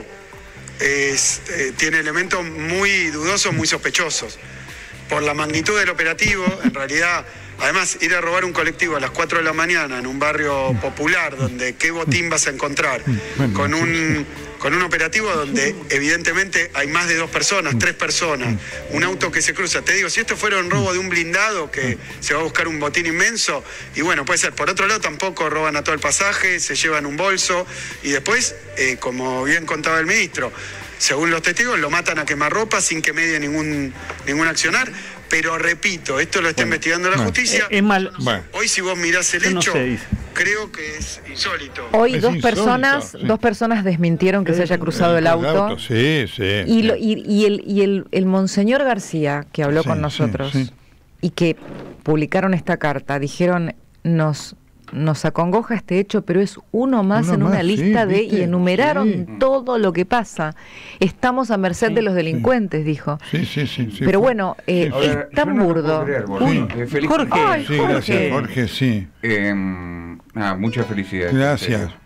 es, eh, tiene elementos muy dudosos, muy sospechosos. Por la magnitud del operativo, en realidad, además, ir a robar un colectivo a las cuatro de la mañana en un barrio popular, donde qué botín vas a encontrar, con un, con un operativo donde evidentemente hay más de dos personas, tres personas, un auto que se cruza. Te digo, si esto fuera un robo de un blindado, que se va a buscar un botín inmenso, y bueno, puede ser. Por otro lado, tampoco roban a todo el pasaje, se llevan un bolso, y después, eh, como bien contaba el ministro, según los testigos, lo matan a quemarropa sin que medie ningún, ningún accionar. Pero repito, esto lo está investigando la bueno. justicia. Es mal. Bueno. Hoy si vos mirás el Eso no hecho, se dice. creo que es insólito. Hoy Es dos insólito, personas, sí. dos personas desmintieron que se haya cruzado el auto. Sí, sí. Y, lo- y, y el, y el, el monseñor García, que habló Sí, con sí, nosotros, sí. y que publicaron esta carta, dijeron, nos, nos acongoja este hecho, pero es uno más Uno en una más, lista sí, de... ¿viste? Y enumeraron Sí. todo lo que pasa. Estamos a merced Sí, de los delincuentes, dijo. Sí, sí, sí. sí, Pero fue- bueno, eh, Sí. es tan burdo. Sí. Eh, feliz Jorge. cumpleaños. Ay, Sí, Jorge. gracias, Jorge, sí. Eh, nada, muchas felicidades. Gracias. en serio.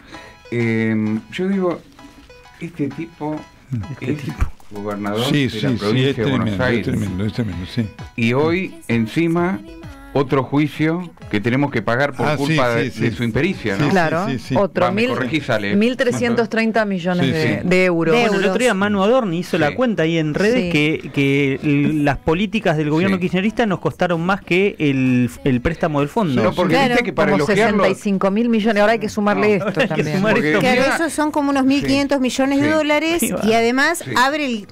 Eh, yo digo, este tipo Este es tipo. gobernador Sí, de sí, la sí, provincia es de Buenos tremendo, es Aires. tremendo, es tremendo, sí. Y hoy, encima, otro juicio que tenemos que pagar por Ah, sí, culpa sí, de, sí. de su impericia, ¿no? Sí, Claro, sí, sí. otro, Va, me mil, corregís, Ale. mil trescientos treinta millones Sí, de, sí. de euros. De Bueno, el otro día Manu Adorni hizo la Sí. cuenta ahí en redes Sí. que, que l- las políticas del gobierno Sí. kirchnerista nos costaron más que el, el préstamo del fondo. No, porque Claro, viste que para como elogiarlo... sesenta y cinco mil millones, ahora hay que sumarle No, esto hay que también. sumar Porque- esto. Claro, Mira- esos son como unos mil quinientos millones de Sí. dólares Sí, va. y además Sí. abre el,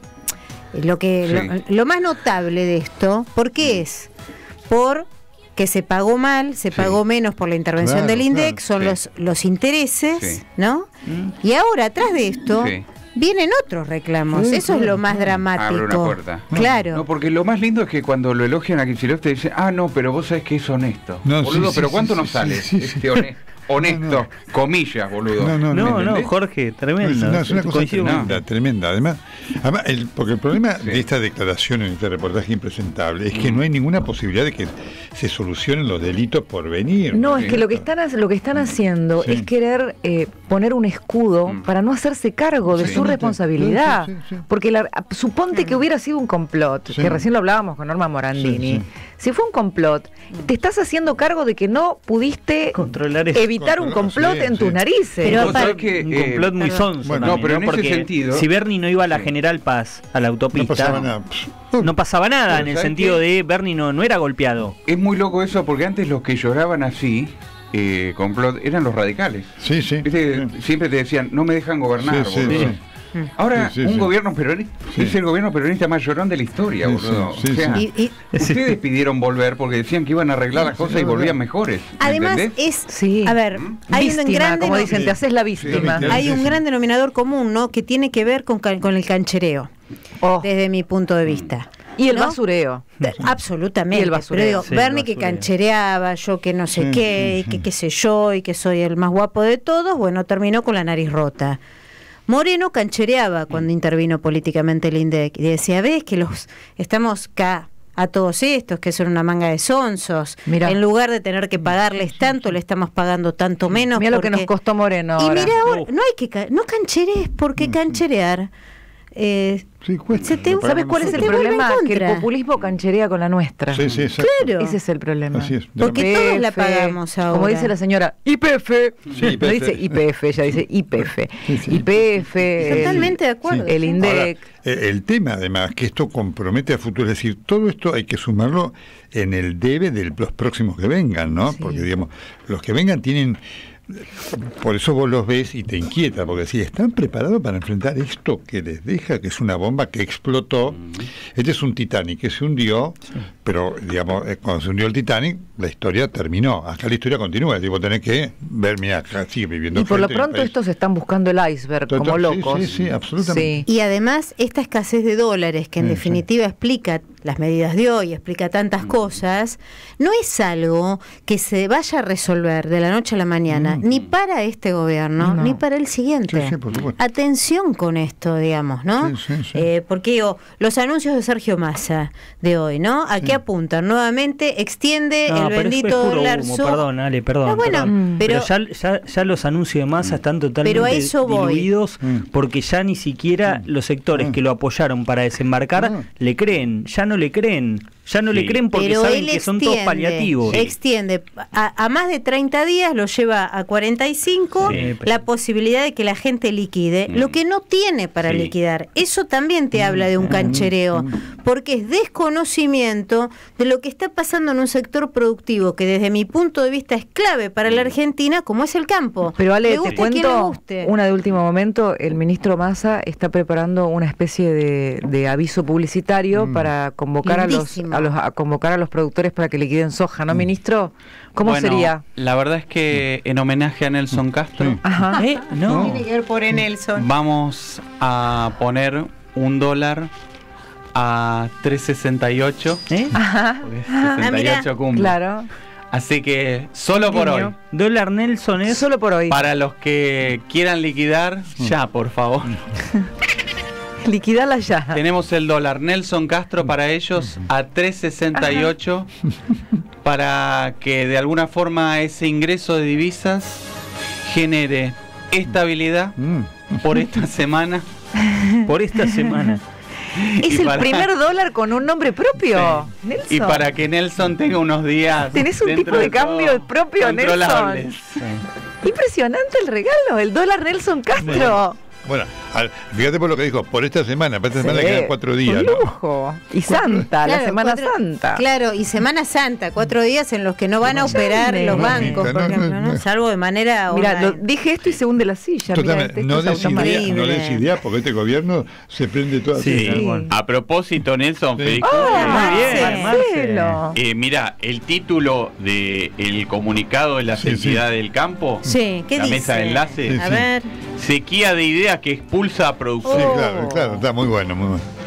lo que Sí. lo, lo más notable de esto, ¿por qué es? Por que se pagó mal, se Sí. pagó menos por la intervención Claro, del INDEC, claro, son sí. los los intereses, Sí. ¿no? Mm. Y ahora atrás de esto Sí. vienen otros reclamos. Sí, Eso es claro, lo más claro. dramático. Abre una puerta. Claro. No, porque lo más lindo es que cuando lo elogian a Kicillof te dicen, ah, no, pero vos sabés que es honesto. No, Boludo, sí, pero sí, ¿cuánto sí, nos sí, sale sí, sí. este honesto? honesto, No, no. comillas, boludo. No, no, No, ¿me no, entendés? Jorge, tremendo. No, es una cosa Coincido con- tremenda, tremenda. Además, además el, porque el problema de esta declaración en este reportaje impresentable es que no hay ninguna posibilidad de que se solucionen los delitos por venir. No, es que lo que están, ha- lo que están haciendo Sí. es querer eh, poner un escudo para no hacerse cargo de Sí. su responsabilidad. Sí, sí, sí, sí. Porque la- suponte que hubiera sido un complot, Sí. que recién lo hablábamos con Norma Morandini. Sí, sí. Si fue un complot, te estás haciendo cargo de que no pudiste Controlar eso. evitar un complot sí, en sí. tus narices. Pero Vos sabés aparte- que, Un eh, complot muy perdón. sonso. Bueno, también, no, pero en ese Porque sentido- si Bernie no iba a la Sí. General Paz, a la autopista, No pasaba nada. no pasaba nada Pero en el ¿sabés sentido qué? de Bernie no, no era golpeado. Es muy loco eso porque antes los que lloraban así, eh, complot, eran los radicales. Sí, sí. ¿Viste? Sí. Siempre te decían, no me dejan gobernar, Sí, sí, boludo. sí. Ahora, Sí, sí, un sí. gobierno peronista Sí. es el gobierno peronista más llorón de la historia, Sí, boludo. sí, sí, o sea, sí. Y- y- ustedes pidieron volver porque decían que iban a arreglar las Sí, cosas sí, y es volvían verdad. mejores. ¿me Además entendés? es, Sí. a ver, hay un Víctima, gran como deno- dicen, te haces la víctima. Sí, hay un sí. gran denominador común, ¿no? Que tiene que ver con, ca- con el canchereo, Oh, desde mi punto de vista. y el ¿no? basureo. De- Absolutamente. Y el basureo. Pero digo, Sí, Bernie el que basureo. canchereaba, yo que no sé Sí, qué, sí, y que sí. qué sé yo, y que soy el más guapo de todos, bueno, terminó con la nariz rota. Moreno canchereaba cuando intervino políticamente el INDEC y decía, ves que los estamos acá a todos estos que son una manga de sonsos, Mirá. en lugar de tener que pagarles tanto, le estamos pagando tanto menos. Mira lo que porque- nos costó Moreno Y ahora. mira, ahora, no hay que ca- no cancherees, porque cancherear eh, Sí, cuesta. Se te- Lo ¿Sabes pagamos cuál es el te nosotros. vuelve en problema? Que el contra. populismo cancherea con la nuestra. Sí, sí, exacto. claro. Ese es el problema. Así es. Porque todos la I P F, pagamos ahora. Como dice la señora, I P F. Sí, No I P F. dice I P F, ella dice I P F. Sí, sí. I P F. el- Totalmente de acuerdo. El sí. INDEC. Ahora, eh, el tema, además, que esto compromete a futuro, es decir, todo esto hay que sumarlo en el debe de los próximos que vengan, ¿no? Sí. Porque, digamos, los que vengan tienen. Por eso vos los ves y te inquieta, porque si están preparados para enfrentar esto que les deja, que es una bomba que explotó. Este es un Titanic que se hundió, pero digamos, eh, cuando se hundió el Titanic, la historia terminó. Acá la historia continúa, es decir, vos tenés que ver, mira, acá sigue viviendo Y por lo gente en el pronto país. estos están buscando el iceberg Total, como sí, locos. sí, sí, absolutamente. Sí. Y además, esta escasez de dólares, que en Sí, definitiva explica las medidas de hoy, explica tantas cosas, no es algo que se vaya a resolver de la noche a la mañana, ni para este gobierno, No. ni para el siguiente. Sí, sí, por supuesto. Atención con esto, digamos, ¿no? Sí, sí, sí. Eh, porque digo, los anuncios de Sergio Massa de hoy, ¿no? ¿A qué apuntan? Nuevamente, extiende No, el pero eso es bendito puro dólar humo, so- perdón, Ale, perdón. No, bueno, perdón. pero- ya, ya, ya los anuncios de masa están totalmente Pero a eso voy. diluidos Mm. porque ya ni siquiera los sectores Mm. que lo apoyaron para desembarcar Mm. le creen, ya no le creen, ya no le Sí. creen porque Pero saben él que son todos extiende, paliativos. Extiende a, a más de treinta días, lo lleva a cuarenta y cinco, Sí, pero- la posibilidad de que la gente liquide, Mm. lo que no tiene para Sí. liquidar. Eso también te habla de un canchereo, porque es desconocimiento de lo que está pasando en un sector productivo que desde mi punto de vista es clave para la Argentina, como es el campo. Pero Ale, Le te guste a quien le cuento guste. una de último momento, el ministro Massa está preparando una especie de, de aviso publicitario Mm. para convocar a los, Lindísimo. a los a convocar a los productores para que liquiden soja, ¿no, ministro? ¿Cómo Bueno, sería? La verdad es que en homenaje a Nelson Castro, Sí. Ajá. ¿Eh? No. Tiene que ver por Nelson. vamos a poner un dólar a tres sesenta y ocho. ¿Eh? Ajá. Porque es Ah, sesenta y ocho cumple. Claro. Así que solo por Guiño. hoy. Dólar Nelson es Solo por hoy. Para los que quieran liquidar, ya, por favor. Liquidala ya. Tenemos el dólar Nelson Castro para ellos a tres sesenta y ocho para que de alguna forma ese ingreso de divisas genere estabilidad Mm. por esta semana. por esta semana. Es y el para- primer dólar con un nombre propio. Nelson. Y para que Nelson tenga unos días. Tenés un dentro tipo de todo cambio propio, controlables. Nelson. Impresionante el regalo, el dólar Nelson Castro. Bueno, al- fíjate por lo que dijo, por esta semana, para esta semana Sí, quedan cuatro días, un ¿no? lujo. Y Santa, la Claro, Semana cuatro- Santa. Claro, y Semana Santa, cuatro días en los que no van a operar llame. los No, bancos, no, por no, ejemplo, no. ¿no? Salvo de manera Mira, lo- online. dije esto y se hunde la silla. Mira, Totalmente, esto no es des automático. idea, no Increíble. des idea, porque este gobierno se prende todo Sí, así. tal cual. A propósito, Nelson, Sí. feliz Ah, Muy bien, Marcelo. Eh, mira, el título del comunicado de la Sí, entidad del campo, Sí, ¿qué la dice? mesa de enlace, Sí, A sí. ver. sequía de ideas que expulsa a producción. Sí, claro, claro, está muy bueno, muy bueno.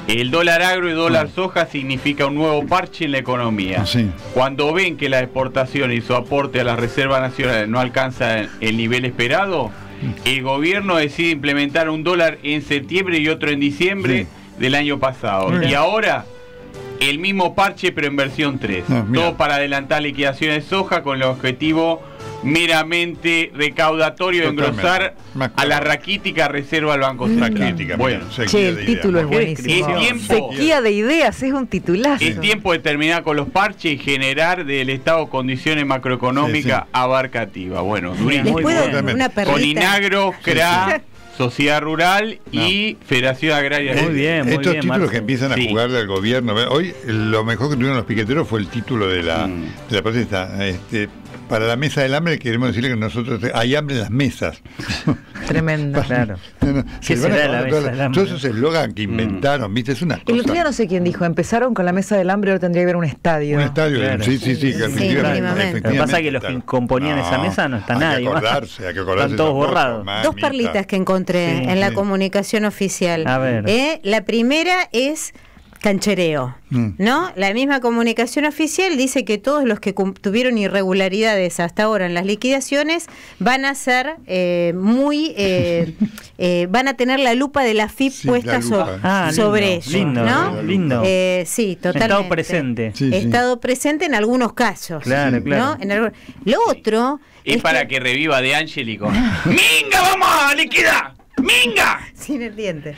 El dólar agro y dólar soja significa un nuevo parche en la economía. Sí. Cuando ven que la exportación y su aporte a las reservas nacionales no alcanza el nivel esperado, el gobierno decide implementar un dólar en septiembre y otro en diciembre sí. del año pasado. Mira. Y ahora, el mismo parche pero en versión tres. No, todo para adelantar liquidaciones de soja con el objetivo meramente recaudatorio de engrosar a la raquítica reserva del Banco Central. Bueno, che, el título es buenísimo. Tiempo, sequía de ideas, es un titulazo. Es tiempo de terminar con los parches y generar del Estado condiciones macroeconómicas sí, sí. abarcativas. Bueno, durísimo. Con Inagro, C R A, sí, sí. Sociedad Rural no. y Federación Agraria. Muy bien, muy Estos bien, títulos Marcelo. Que empiezan a sí. jugarle al gobierno. Hoy lo mejor que tuvieron los piqueteros fue el título de la, mm. de la protesta. Este, para la mesa del hambre queremos decirle que nosotros hay hambre en las mesas. Tremendo. Claro. No, no, se van a la toda la, todos esos eslogan que inventaron, mm. ¿viste? Es una cosa. El otro día no sé quién dijo, empezaron con la mesa del hambre, ahora tendría que haber un estadio. Un estadio, claro. sí, sí, sí. sí, sí efectivamente. Lo que pasa es que los que componían no, esa mesa no está hay nadie. Que acordarse, hay que acordarse. Están todos borrados. Cosas, Dos perlitas que encontré sí, en la sí. comunicación oficial. A ver. Eh, la primera es canchereo, mm. ¿no? La misma comunicación oficial dice que todos los que tuvieron irregularidades hasta ahora en las liquidaciones van a ser eh, muy, eh, eh, van a tener la lupa de la F I P sí, puesta so ah, sobre lindo, ellos, lindo, ¿no? Lindo. Eh, sí, totalmente. Estado presente. Sí, sí. Estado presente en algunos casos. Claro, ¿no? claro. En algún... Lo otro es, es para que... que reviva De Angeli con ¡Minga, vamos a liquidar! ¡Minga! Sin el diente.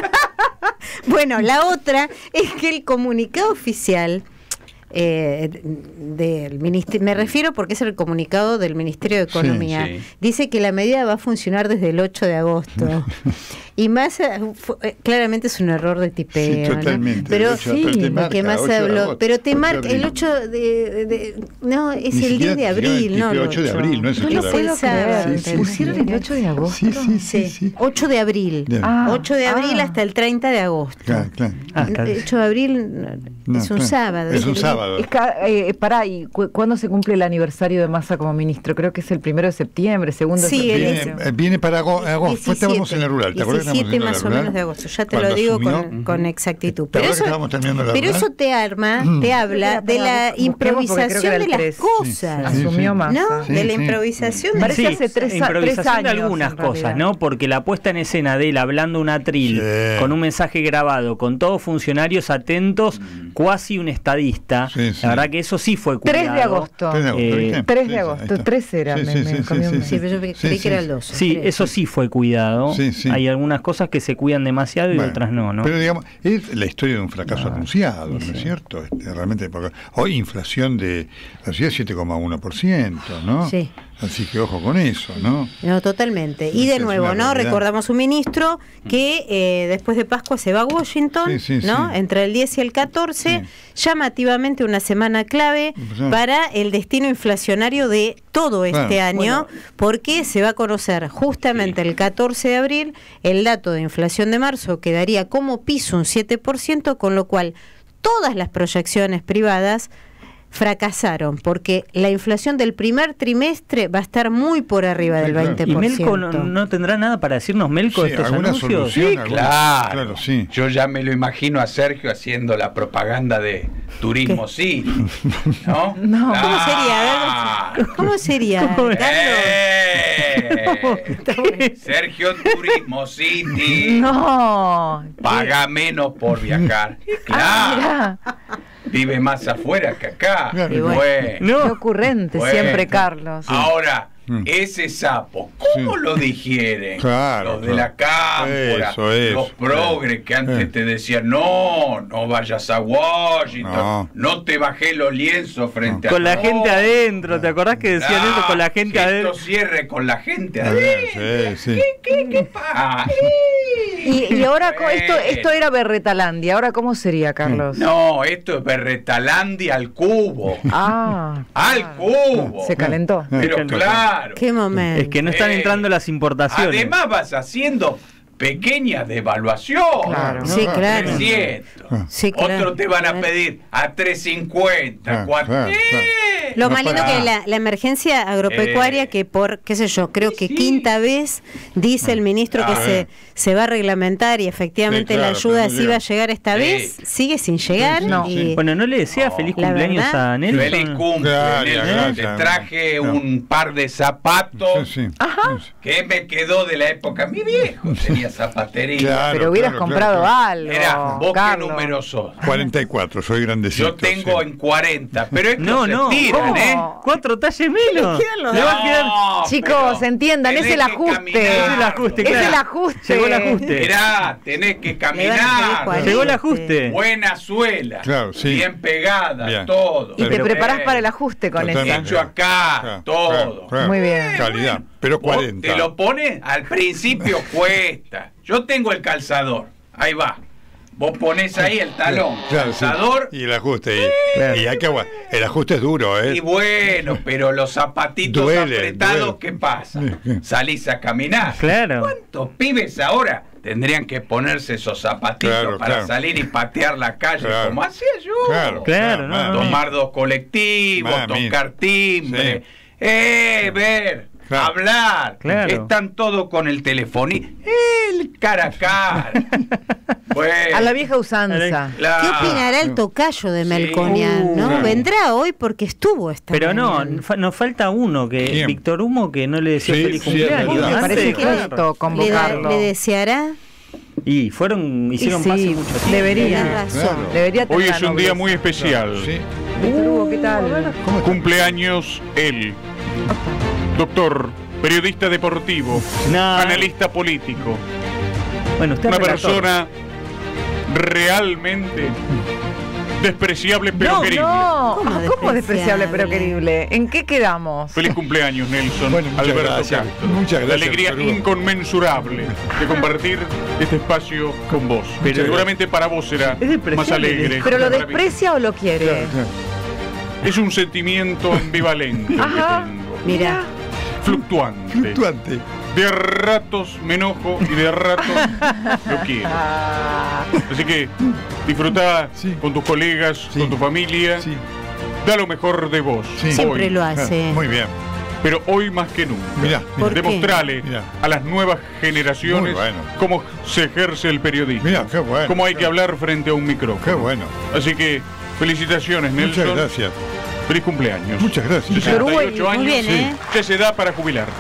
Bueno, la otra es que el comunicado oficial eh, del ministerio, me refiero porque es el comunicado del Ministerio de Economía, sí, sí. dice que la medida va a funcionar desde el ocho de agosto. Y Massa, claramente es un error de tipeo, sí, totalmente. ¿no? Pero ocho, sí, pero porque Massa habló, pero te marca el ocho de, de no, es Ni el diez de abril, no, el ocho de abril, no es el ocho de abril. No sí, sí, pusieron el ocho de agosto. Sí, sí, sí, sí. ocho de abril. Ah, ocho de abril ah. hasta el treinta de agosto. Claro, claro. Ah, el ocho de abril no, es un claro. sábado. Es un sábado. Es ca, eh, pará, ¿y cu cuándo se cumple el aniversario de Massa como ministro? Creo que es el primero de septiembre, segundo sí, de septiembre. Viene, viene para agosto. Después estábamos en la rural, ¿te acuerdas? diecisiete más o menos de agosto, ya te lo digo asumió, con, uh -huh. con exactitud. Pero, eso, pero eso te arma, mm. te habla de la improvisación de las cosas. Sí, asumió Massa. ¿No? Sí, de la sí. improvisación. Parece sí, hace tres, improvisación tres años, de algunas cosas, ¿no? Porque la puesta en escena de él hablando un atril sí. con un mensaje grabado, con todos funcionarios atentos, mm. cuasi un estadista. Sí, sí. La verdad que eso sí fue cuidado. tres de agosto. Eh, tres de agosto. tres era. Sí, me, sí, me sí, comí sí, un... sí. sí, pero yo creí sí, que era el doce. Sí, eso sí fue cuidado. Sí, sí. Hay algunas cosas que se cuidan demasiado y bueno, otras no, ¿no? Pero digamos, es la historia de un fracaso no, anunciado, sí, ¿no es sí. cierto? Este, realmente, porque hoy inflación de la ciudad siete coma uno por ciento, ¿no? Sí. Así que ojo con eso, ¿no? No, totalmente. Y de nuevo, ¿no? Recordamos un ministro que eh, después de Pascua se va a Washington, sí, sí, ¿no? Sí. Entre el diez y el catorce, sí. llamativamente una semana clave sí. para el destino inflacionario de todo este bueno, año, bueno. porque se va a conocer justamente sí. el catorce de abril el dato de inflación de marzo, que daría como piso un siete por ciento, con lo cual todas las proyecciones privadas fracasaron, porque la inflación del primer trimestre va a estar muy por arriba sí, del veinte por ciento. ¿Y Melco no, no tendrá nada para decirnos, Melco, sí, de estos anuncios? Sí, claro. claro sí. Yo ya me lo imagino a Sergio haciendo la propaganda de Turismo ¿Qué? Sí. ¿No? No. Ah. ¿Cómo sería? ¿Cómo sería? ¡Eh! Sergio Turismo City. No. Paga menos por viajar. Claro. Ah, vive más afuera que acá. Claro. Bueno, no. Qué ocurrente bueno. siempre, Carlos. Ahora, mm. ese sapo, ¿cómo sí. lo digieren? Claro, los de la cámpora, eso, eso, los progres eh, que antes eh. te decían, no, no vayas a Washington, no, no te bajé los lienzos frente no. a... Con la gente adentro, ¿te acordás que decían ah, eso? Con la gente adentro. Esto cierre con la gente adentro. Sí, sí. ¿Qué, qué, qué pasa? Y, y ahora esto, esto era Berretalandia, ¿ahora cómo sería, Carlos? No, esto es Berretalandia al cubo. Ah. Al cubo. Se calentó. Pero claro. Qué momento. Es que no están entrando las importaciones. Además vas haciendo pequeñas devaluaciones. Claro. Sí, claro. trescientos. Sí, claro. Otros te van a pedir a tres cincuenta, claro, claro, claro. Lo más lindo que la, la emergencia agropecuaria, Eh. que por, qué sé yo, creo que quinta vez dice el ministro que Ah. se, se va a reglamentar y efectivamente Sí, claro, la ayuda pero no sí llega. va a llegar esta Sí. vez, sigue sin llegar. No. y- Bueno, ¿no le decía feliz La cumpleaños verdad. a Nelson? Feliz cumple, Claro, Nelson. claro, Te claro. traje Claro. un par de zapatos Sí, sí. que me quedó de la época. Mi viejo tenía zapatería. Claro, Pero hubieras claro, comprado claro, algo. Era, vos Carlos. qué número sos. cuarenta y cuatro, soy grandecito. Yo tengo sí. en cuarenta, pero es que No, se no. tiran, ¿Cómo? ¿eh? Cuatro talles menos. quedan los- Le va a quedar. No, Chicos, pero entiendan, es tenés el que ajuste. caminar. Es el ajuste, Es claro. el ajuste. Llegó el ajuste. Mirá, tenés que Le van a pedir caminar. cuarenta. Llegó el ajuste. Buena suela. Claro, sí. Bien pegada, Bien. todo. Y te Pero- preparás Eh, para el ajuste con Totalmente. esa. Hecho acá, Claro, todo. claro, claro. Muy bien. Calidad. Pero Vos cuarenta. te lo pones, al principio cuesta. Yo tengo el calzador. Ahí va. Vos pones ahí el talón, Claro, sí. calzador. Y el ajuste. Y, y hay que agua- El ajuste es duro, ¿eh? Y bueno, pero los zapatitos Duele, apretados, duele. ¿qué pasa? Sí, sí. Salís a caminar. Claro. ¿Cuántos pibes ahora tendrían que ponerse esos zapatitos Claro, para claro. salir y patear la calle Claro. como hacía yo? Claro, Claro, no, mami. no. Tomar dos colectivos, Mami. tocar timbre, Sí. eh, ver, Claro. hablar. Claro. Están todos con el teléfono. El cara a cara. Bueno, A la vieja usanza. claro. ¿Qué opinará el tocayo de Sí. Melconian? ¿No? Claro. Vendrá hoy porque estuvo esta Pero no, mañana. fa- nos falta uno, que ¿Quién? Víctor Humo, que no le decía Sí, feliz sí, es cumpleaños. verdad. Me Antes parece de justo dejar. ¿Le, da- convocarlo. le deseará? Y fueron, hicieron Y pase sí, mucho tiempo. debería. Tenés razón. Claro. Debería tener Hoy la es un día nobleza. muy especial. Sí. Víctor Hugo, ¿qué tal? Cumpleaños él. Doctor, periodista deportivo, No. analista político, Bueno, usted una es relator. persona realmente despreciable pero No, querible. no. ¿Cómo Ah, ¿Cómo despreciable despreciable? pero querible? ¿En qué quedamos? Feliz cumpleaños, Nelson Bueno, muchas Alberto gracias. Castro. Muchas La gracias, alegría Víctor Hugo. inconmensurable de compartir este espacio con vos. Muchas Seguramente para vos será Es despreciable. más alegre. ¿Pero lo Para mí. desprecia o lo quiere? Claro, claro. Es un sentimiento ambivalente el que Ajá. tengo. Mira, Fluctuante. Fluctuante. De a ratos me enojo y de a ratos lo quiero. Ah, Así que disfrutá Sí. con tus colegas, Sí. con tu familia. Sí, Da lo mejor de vos. Sí. siempre Hoy. lo hace. muy bien. Pero hoy más que nunca. Mirá, ¿Por qué? Demostrale Mirá. a las nuevas generaciones Muy bueno. cómo se ejerce el periodismo. Mirá, qué bueno. Cómo hay qué que hablar frente a un micrófono. Qué bueno. Así que felicitaciones, Nelson. Muchas gracias. Feliz cumpleaños. Muchas gracias. sesenta y ocho Muy años. bien, ¿eh? Ya se da para jubilarte.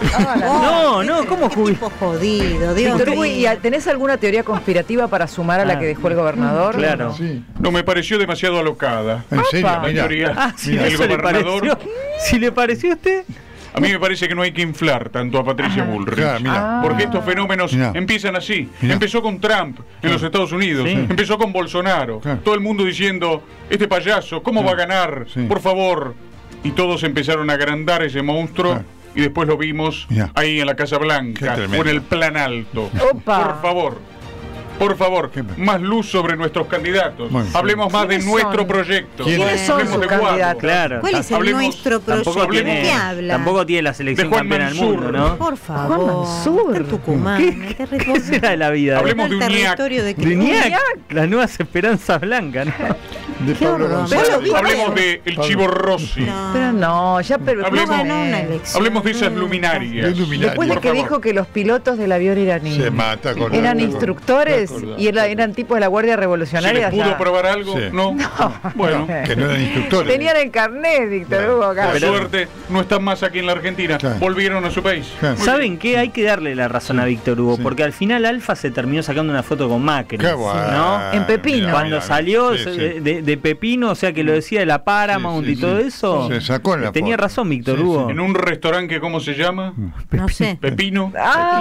No, no, ¿cómo Qué jubil? tipo jodido, Dios Víctor Hugo, mío. ¿y tenés alguna teoría conspirativa para sumar a la Ah. que dejó el gobernador? Claro. Sí. No me pareció demasiado alocada. En serio, La mira. teoría Ah, si del eso le gobernador. pareció. Si le pareció a usted. A mí me parece que no hay que inflar tanto a Patricia Bullrich. Claro, mira. Ah. Porque estos fenómenos Mirá. empiezan así. Mirá. Empezó con Trump en los Estados Unidos. Sí. Empezó con Bolsonaro. Claro. Todo el mundo diciendo, este payaso, ¿cómo va a ganar? Sí. Por favor. Y todos empezaron a agrandar ese monstruo. Claro. Y después lo vimos Mirá. ahí en la Casa Blanca Qué tremendo. o en el Plan Alto. Opa. Por favor. Por favor, Qué- más luz sobre nuestros candidatos. Muy bien. Hablemos más de ¿Quiénes nuestro son? proyecto. ¿Quiénes ¿Quiénes son Hablemos sus de Guado. candidatos? Claro. ¿Cuál es el Hablemos- nuestro Tampoco proyecto? ¿De hablemos- qué habla? Tampoco tiene la selección De Juan campeona del Mansur. mundo, ¿no? Por favor. Mansur. Está en Tucumán. ¿Qué, Qué ¿Qué será de la vida? Hablemos de el Uñac. territorio de De qué? Uñac, las nuevas esperanzas blancas, ¿no? De Qué Pablo horror. González. ¿Vos lo viste? Hablemos de El Chivo Rossi. No. Pero no, ya pero Hablemos- No ganó una elección. Hablemos de esas nunca. luminarias. De luminarias. Después de Por que favor. dijo que los pilotos del avión iraní Se mata con eran con- instructores me acordaba. y era- eran tipos de la Guardia ¿Se Revolucionaria. les pudo ya. probar algo? Sí. No. Bueno, Que no eran instructores. Tenían el carnet, Víctor Hugo, acá. por Pero- suerte no están más aquí en la Argentina. Claro. Volvieron a su país. Claro. Muy ¿Saben qué? Hay que darle la razón a Víctor Hugo, Sí. porque al final Alfa se terminó sacando una foto con Macri. Qué bueno. ¿No? En Pepino. Mira, Cuando mira, salió sí, sí. de, de- de Pepino, o sea que lo decía de la Paramount Sí, sí, y todo sí. eso. Se sacó en la Tenía foto. razón Víctor Sí, Hugo. En un restaurante que, ¿cómo se llama? No sé. Pepino.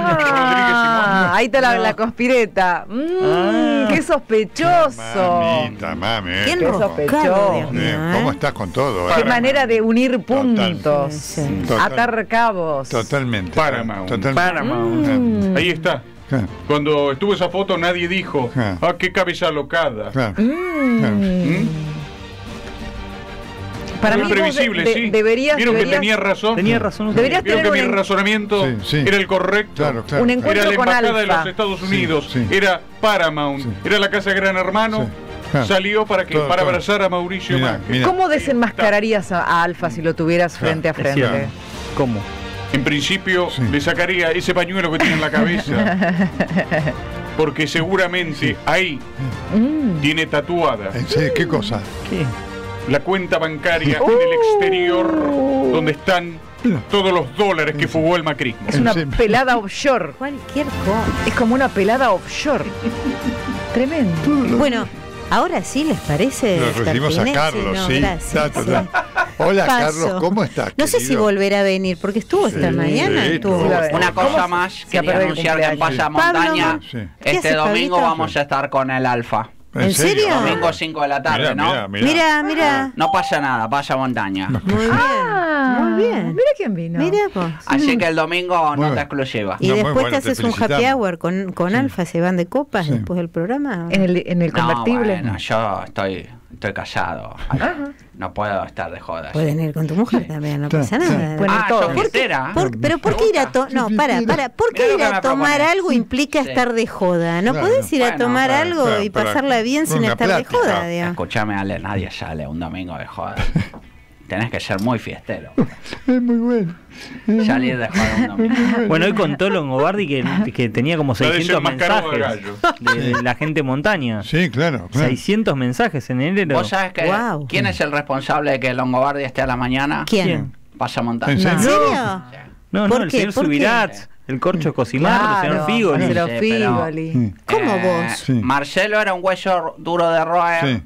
Ah, ahí está la, No. la conspireta. Mm, Ah. ¡Qué sospechoso! Mamita, mami. eh. Qué Qué enroscado, sospechoso. Dios mío, Eh, ¿eh? ¿Cómo estás con todo? ¡Qué eh? manera de unir puntos! Sí, sí. Total- Atar cabos. Totalmente. Paramount. Totalmente. Paramount. Mm. Ahí está. Claro, Cuando estuvo esa foto nadie dijo, Ah. ah, qué cabeza alocada. claro. Mm. Para Muy mí vos previsible, de- de- sí. deberías, ¿Vieron que deberías tenía razón? Tenía razón usted. Deberías ¿Vieron que tener mi un en- razonamiento Sí, sí. era el correcto? Claro, claro. Un claro. encuentro Era la con embajada de Alfa. los Estados Unidos, Sí, sí. era Paramount, Sí. era la casa de Gran Hermano, Claro. salió para que Todo, para todo. abrazar a Mauricio Mirá, Macri. mirá. ¿Cómo desenmascararías a, a Alfa si lo tuvieras frente a frente? Claro. ¿Cómo? En principio le sacaría ese pañuelo que tiene en la cabeza, porque seguramente ahí Mm. tiene tatuada. ¿En serio? ¿Qué cosa? ¿Qué? La cuenta bancaria en el exterior donde están todos los dólares que fugó el macrismo. Es una pelada offshore. Cualquier cosa. Es como una pelada offshore. Tremendo. Bueno, ahora sí, ¿les parece? Lo recibimos a pertinente? Carlos, No, sí. gracias, Ta, ta, sí. ta. Hola, Paso. Carlos, ¿cómo estás? No sé si querido? volverá a venir, porque estuvo esta Sí, mañana. sí, estuvo. estuvo. Una cosa más, se quería perdió el anunciar que en cumpleaños? Pasamontaña Sí. ¿Qué este hace, domingo Pablito? vamos a estar con el Alfa. ¿En serio? Domingo cinco de la tarde, Mirá, ¿no? mirá, mirá. Mira, mira. No pasa nada, pasa montaña. Muy bien. Ah, Muy bien. Mira quién vino. Mira vos. Así que el domingo Muy nota bien. exclusiva. Y No, muy después bueno, te haces te un happy felicitamos. hour con, con Alfa, se van de copas Sí. después del programa. En el, en el No, convertible. bueno, yo estoy, estoy casado. No puedo estar de jodas. Pueden ir con tu mujer también, no pasa nada. Pueden ir Ah, todos. yo fiestera. Por- pero ¿por qué ir a to no, para, para, ¿por qué Mirá lo ir que a me tomar propones. algo implica Sí. estar de joda? ¿No Claro. podés ir a Bueno, tomar claro, algo claro, y para- pasarla bien sin una estar de plática. joda, digamos? Escúchame, Ale, nadie sale un domingo de joda. Tenés que ser muy fiestero. Es muy bueno. Salir de joda un domingo. Bueno, hoy contó Longobardi que, que tenía como La de seiscientos ser más caro de mensajes gallo. de, de la gente montaña. Sí, claro, claro. seiscientos mensajes en enero. ¿Vos sabés que Guau. quién es el responsable de que Longobardi esté a la mañana? ¿Quién? ¿Quién? Pasamontaña. ¿En ¿En serio? serio? No, ¿Por no, el qué? señor ¿Por qué? Subirats, el Corcho Cosimarro, el señor Claro, Figoli. Marcelo Sí, pero- Figoli. Sí. ¿Cómo Eh, vos? Sí. Marcelo era un hueso duro de roer. Sí.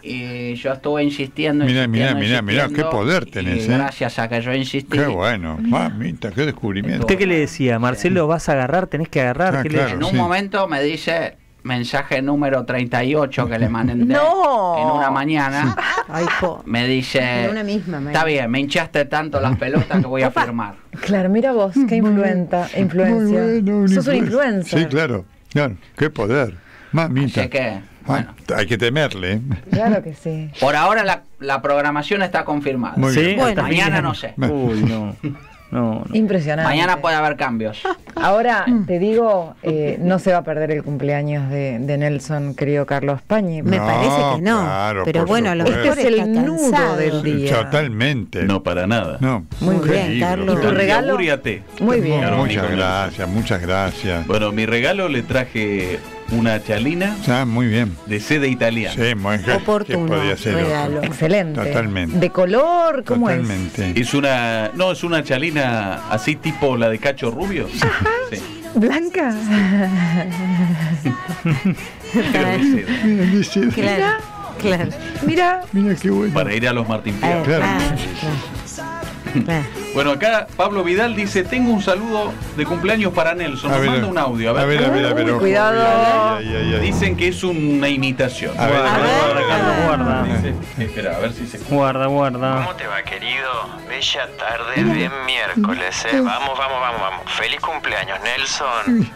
Y yo estuve insistiendo. Mirá, mirá, insistiendo, mirá, mirá, qué insistiendo, poder y tenés, ¿eh? Gracias a que yo insistí. Qué bueno. Mamita, qué descubrimiento. ¿Usted qué le decía? Marcelo, vas a agarrar, tenés que agarrar. Ah, ¿Qué le claro. decía? En un Sí. momento me dice mensaje número treinta y ocho que le mandé No. en una mañana. Ay, po. Me dice, De una misma está manera. bien, me hinchaste tanto las pelotas que voy a firmar. Claro, mira vos, qué influenta, influencia. Muy bueno, Sos un influencer. Sí, claro. Claro. Qué poder. Mamita. Así que, Ah, bueno, hay que temerle. ¿eh? Claro que sí. por ahora la, la programación está confirmada. Muy Sí, bien. Bueno. Mañana no sé. Uy, no. No, no. Impresionante. Mañana puede haber cambios. Ahora te digo, eh, no se va a perder el cumpleaños de, de Nelson, querido Carlos Pañi. Me No, parece que no. claro, pero por bueno, a lo supuesto. mejor Este es el está nudo cansado. del día. Totalmente. No, para nada. No. Muy Qué bien, libro, Carlos. qué ¿Tu libro. regalo? Yaguriate. Muy bien. Claro, Muchas Nico gracias, muchas gracias. Bueno, mi regalo le traje una chalina Ah, muy bien. de seda italiana. Sí, muy bien. Oportuno ¿Qué podía ser otro? regalo. Excelente. Totalmente. ¿De color? ¿Cómo Totalmente. Es una, no, es una chalina así tipo la de Cacho Rubio. Sí. es? ¿Blanca? Pero de seda. Mira, dice- Claro, claro. Mira. Mira qué bueno. Para ir a los Martín Ah, Fierro. Claro. claro, claro. Claro. Bueno, acá Pablo Vidal dice, tengo un saludo de cumpleaños para Nelson. A Nos ver, manda un audio. A ver. A ver, a ver, a ver. Uy, ojo. cuidado. Ay, ay, ay, ay. Dicen que es una imitación. A ver, Guarda, a ver. guarda, Carlos, guarda. Dice, espera, a ver si se Guarda, guarda. ¿Cómo te va, querido? Bella tarde de miércoles, ¿eh? Vamos, vamos, vamos, vamos. Feliz cumpleaños, Nelson.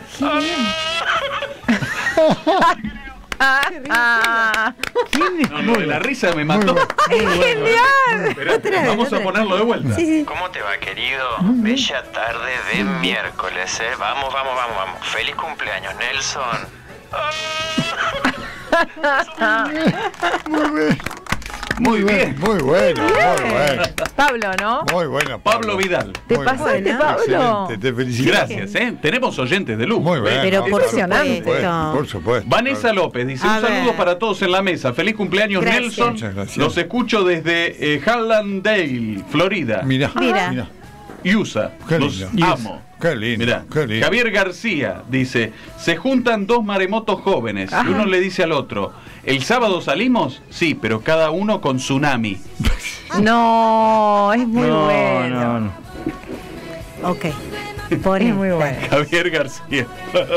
No, no, de la risa me mató. ¡Genial! Esperá, vamos a ponerlo de vuelta. Sí, sí. ¿Cómo te va, querido? Bella tarde de miércoles, ¿eh? Vamos, vamos, vamos, vamos. Feliz cumpleaños, Nelson. Muy bien. Muy bueno, bien. Muy bueno, muy bueno. Pablo, ¿no? Muy bueno. Pablo Vidal. ¿Te Muy pasaste, bueno. Pablo? Excelente, te felicito. Gracias, ¿eh? Tenemos oyentes de luz. Muy bien. Pero no, por impresionante. supuesto. Por supuesto. Vanessa López dice, A un saludo ver. para todos en la mesa. Feliz cumpleaños, Gracias. Nelson. Muchas gracias. Los escucho desde eh, Hallandale, Florida. Mira, Mira. mira. USA. Qué Los lindo. amo. Qué lindo. Mirá, Qué lindo. Javier García dice, se juntan dos maremotos jóvenes y uno le dice al otro, ¿el sábado salimos? Sí, pero cada uno con tsunami. No, es muy no, bueno. no, no. Ok. Pone. Es muy bueno. Javier García.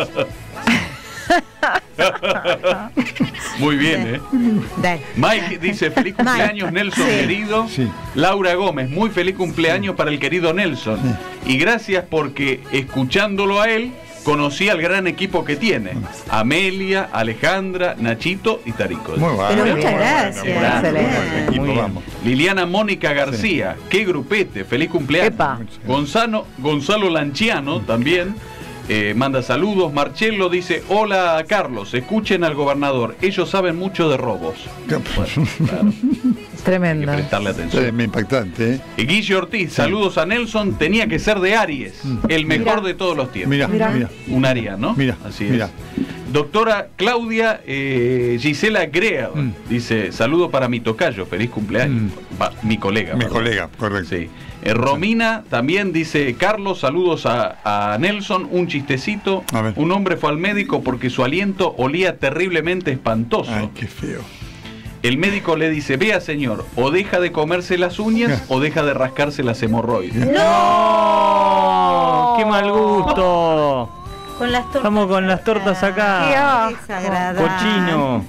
Muy bien, ¿eh? Dale. Mike dice, feliz cumpleaños Nelson Sí. querido. Sí. Laura Gómez, muy feliz cumpleaños para el querido Nelson. Y gracias porque escuchándolo a él, conocí al gran equipo que tiene. Amelia, Alejandra, Nachito y Tarico. Muy bueno. Pero muy muchas bueno, gracias. muy bueno, Excelente. muy buen equipo, Muy bien. vamos. Liliana Mónica García, qué grupete, feliz cumpleaños. Epa. Gonzalo, Gonzalo Lanciano también. eh, manda saludos. Marcelo dice, hola Carlos, escuchen al gobernador, ellos saben mucho de robos. Bueno, claro. Tremendo. Hay que prestarle atención. Es impactante, ¿eh? Y Guille Ortiz, saludos a Nelson, tenía que ser de Aries, el mejor Mirá. de todos los tiempos. Mira, mira. Un ariano, ¿no? Mira, así es. mira. Doctora Claudia eh, Gisela Greer Mm. dice, saludo para mi tocayo, feliz cumpleaños. Mm. Va, mi colega. Mi perdón. colega, correcto. Sí. Eh, Romina también dice, Carlos, saludos a, a Nelson, un chistecito. A ver. Un hombre fue al médico porque su aliento olía terriblemente espantoso. Ay, qué feo. El médico le dice, vea señor, o deja de comerse las uñas o deja de rascarse las hemorroides. ¡No! ¡Qué mal gusto! Con las tortas. Estamos con las tortas acá. Qué desagradable. Cochino.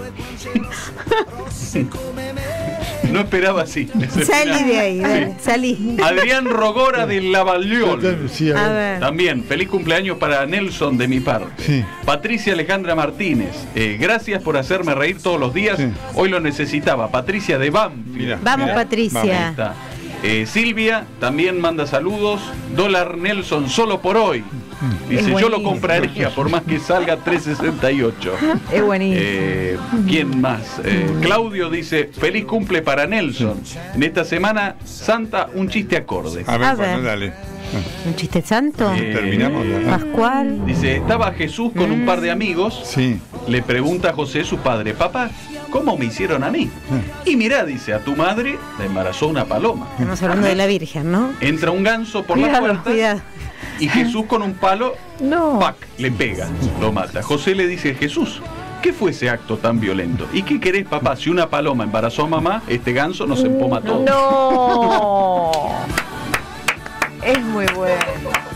No esperaba así. ese Salí final. de ahí, dale, Sí. salí. Adrián Rogora de Lavallol. Sí, a A ver. ver. También, feliz cumpleaños para Nelson de mi parte. Sí. Patricia Alejandra Martínez, eh, gracias por hacerme reír todos los días. Sí. Hoy lo necesitaba. Patricia de Banfield. Mira. Vamos, Mira. Patricia. Ahí está. Eh, Silvia también manda saludos. Dólar Nelson solo por hoy. Dice, Es yo lo buenísimo. compraría por más que salga tres sesenta y ocho. Es buenísimo. Eh, ¿Quién más? Eh, Claudio dice, feliz cumple para Nelson. En esta semana Santa, un chiste acorde. A ver, A bueno, ver. dale. ¿Un chiste santo? Eh, Terminamos. ¿no? Pascual. Dice, estaba Jesús con un par de amigos. Sí. Le pregunta a José, su padre, papá, ¿cómo me hicieron a mí? Y mirá, dice, a tu madre la embarazó una paloma. Estamos hablando de la Virgen, ¿no? Entra un ganso por la Cuidado, puerta cuidado. y Jesús con un palo, No. ¡pac!, le pega, lo mata. José le dice, Jesús, ¿qué fue ese acto tan violento? ¿Y qué querés, papá? Si una paloma embarazó a mamá, este ganso nos empoma todo. No. Es muy bueno.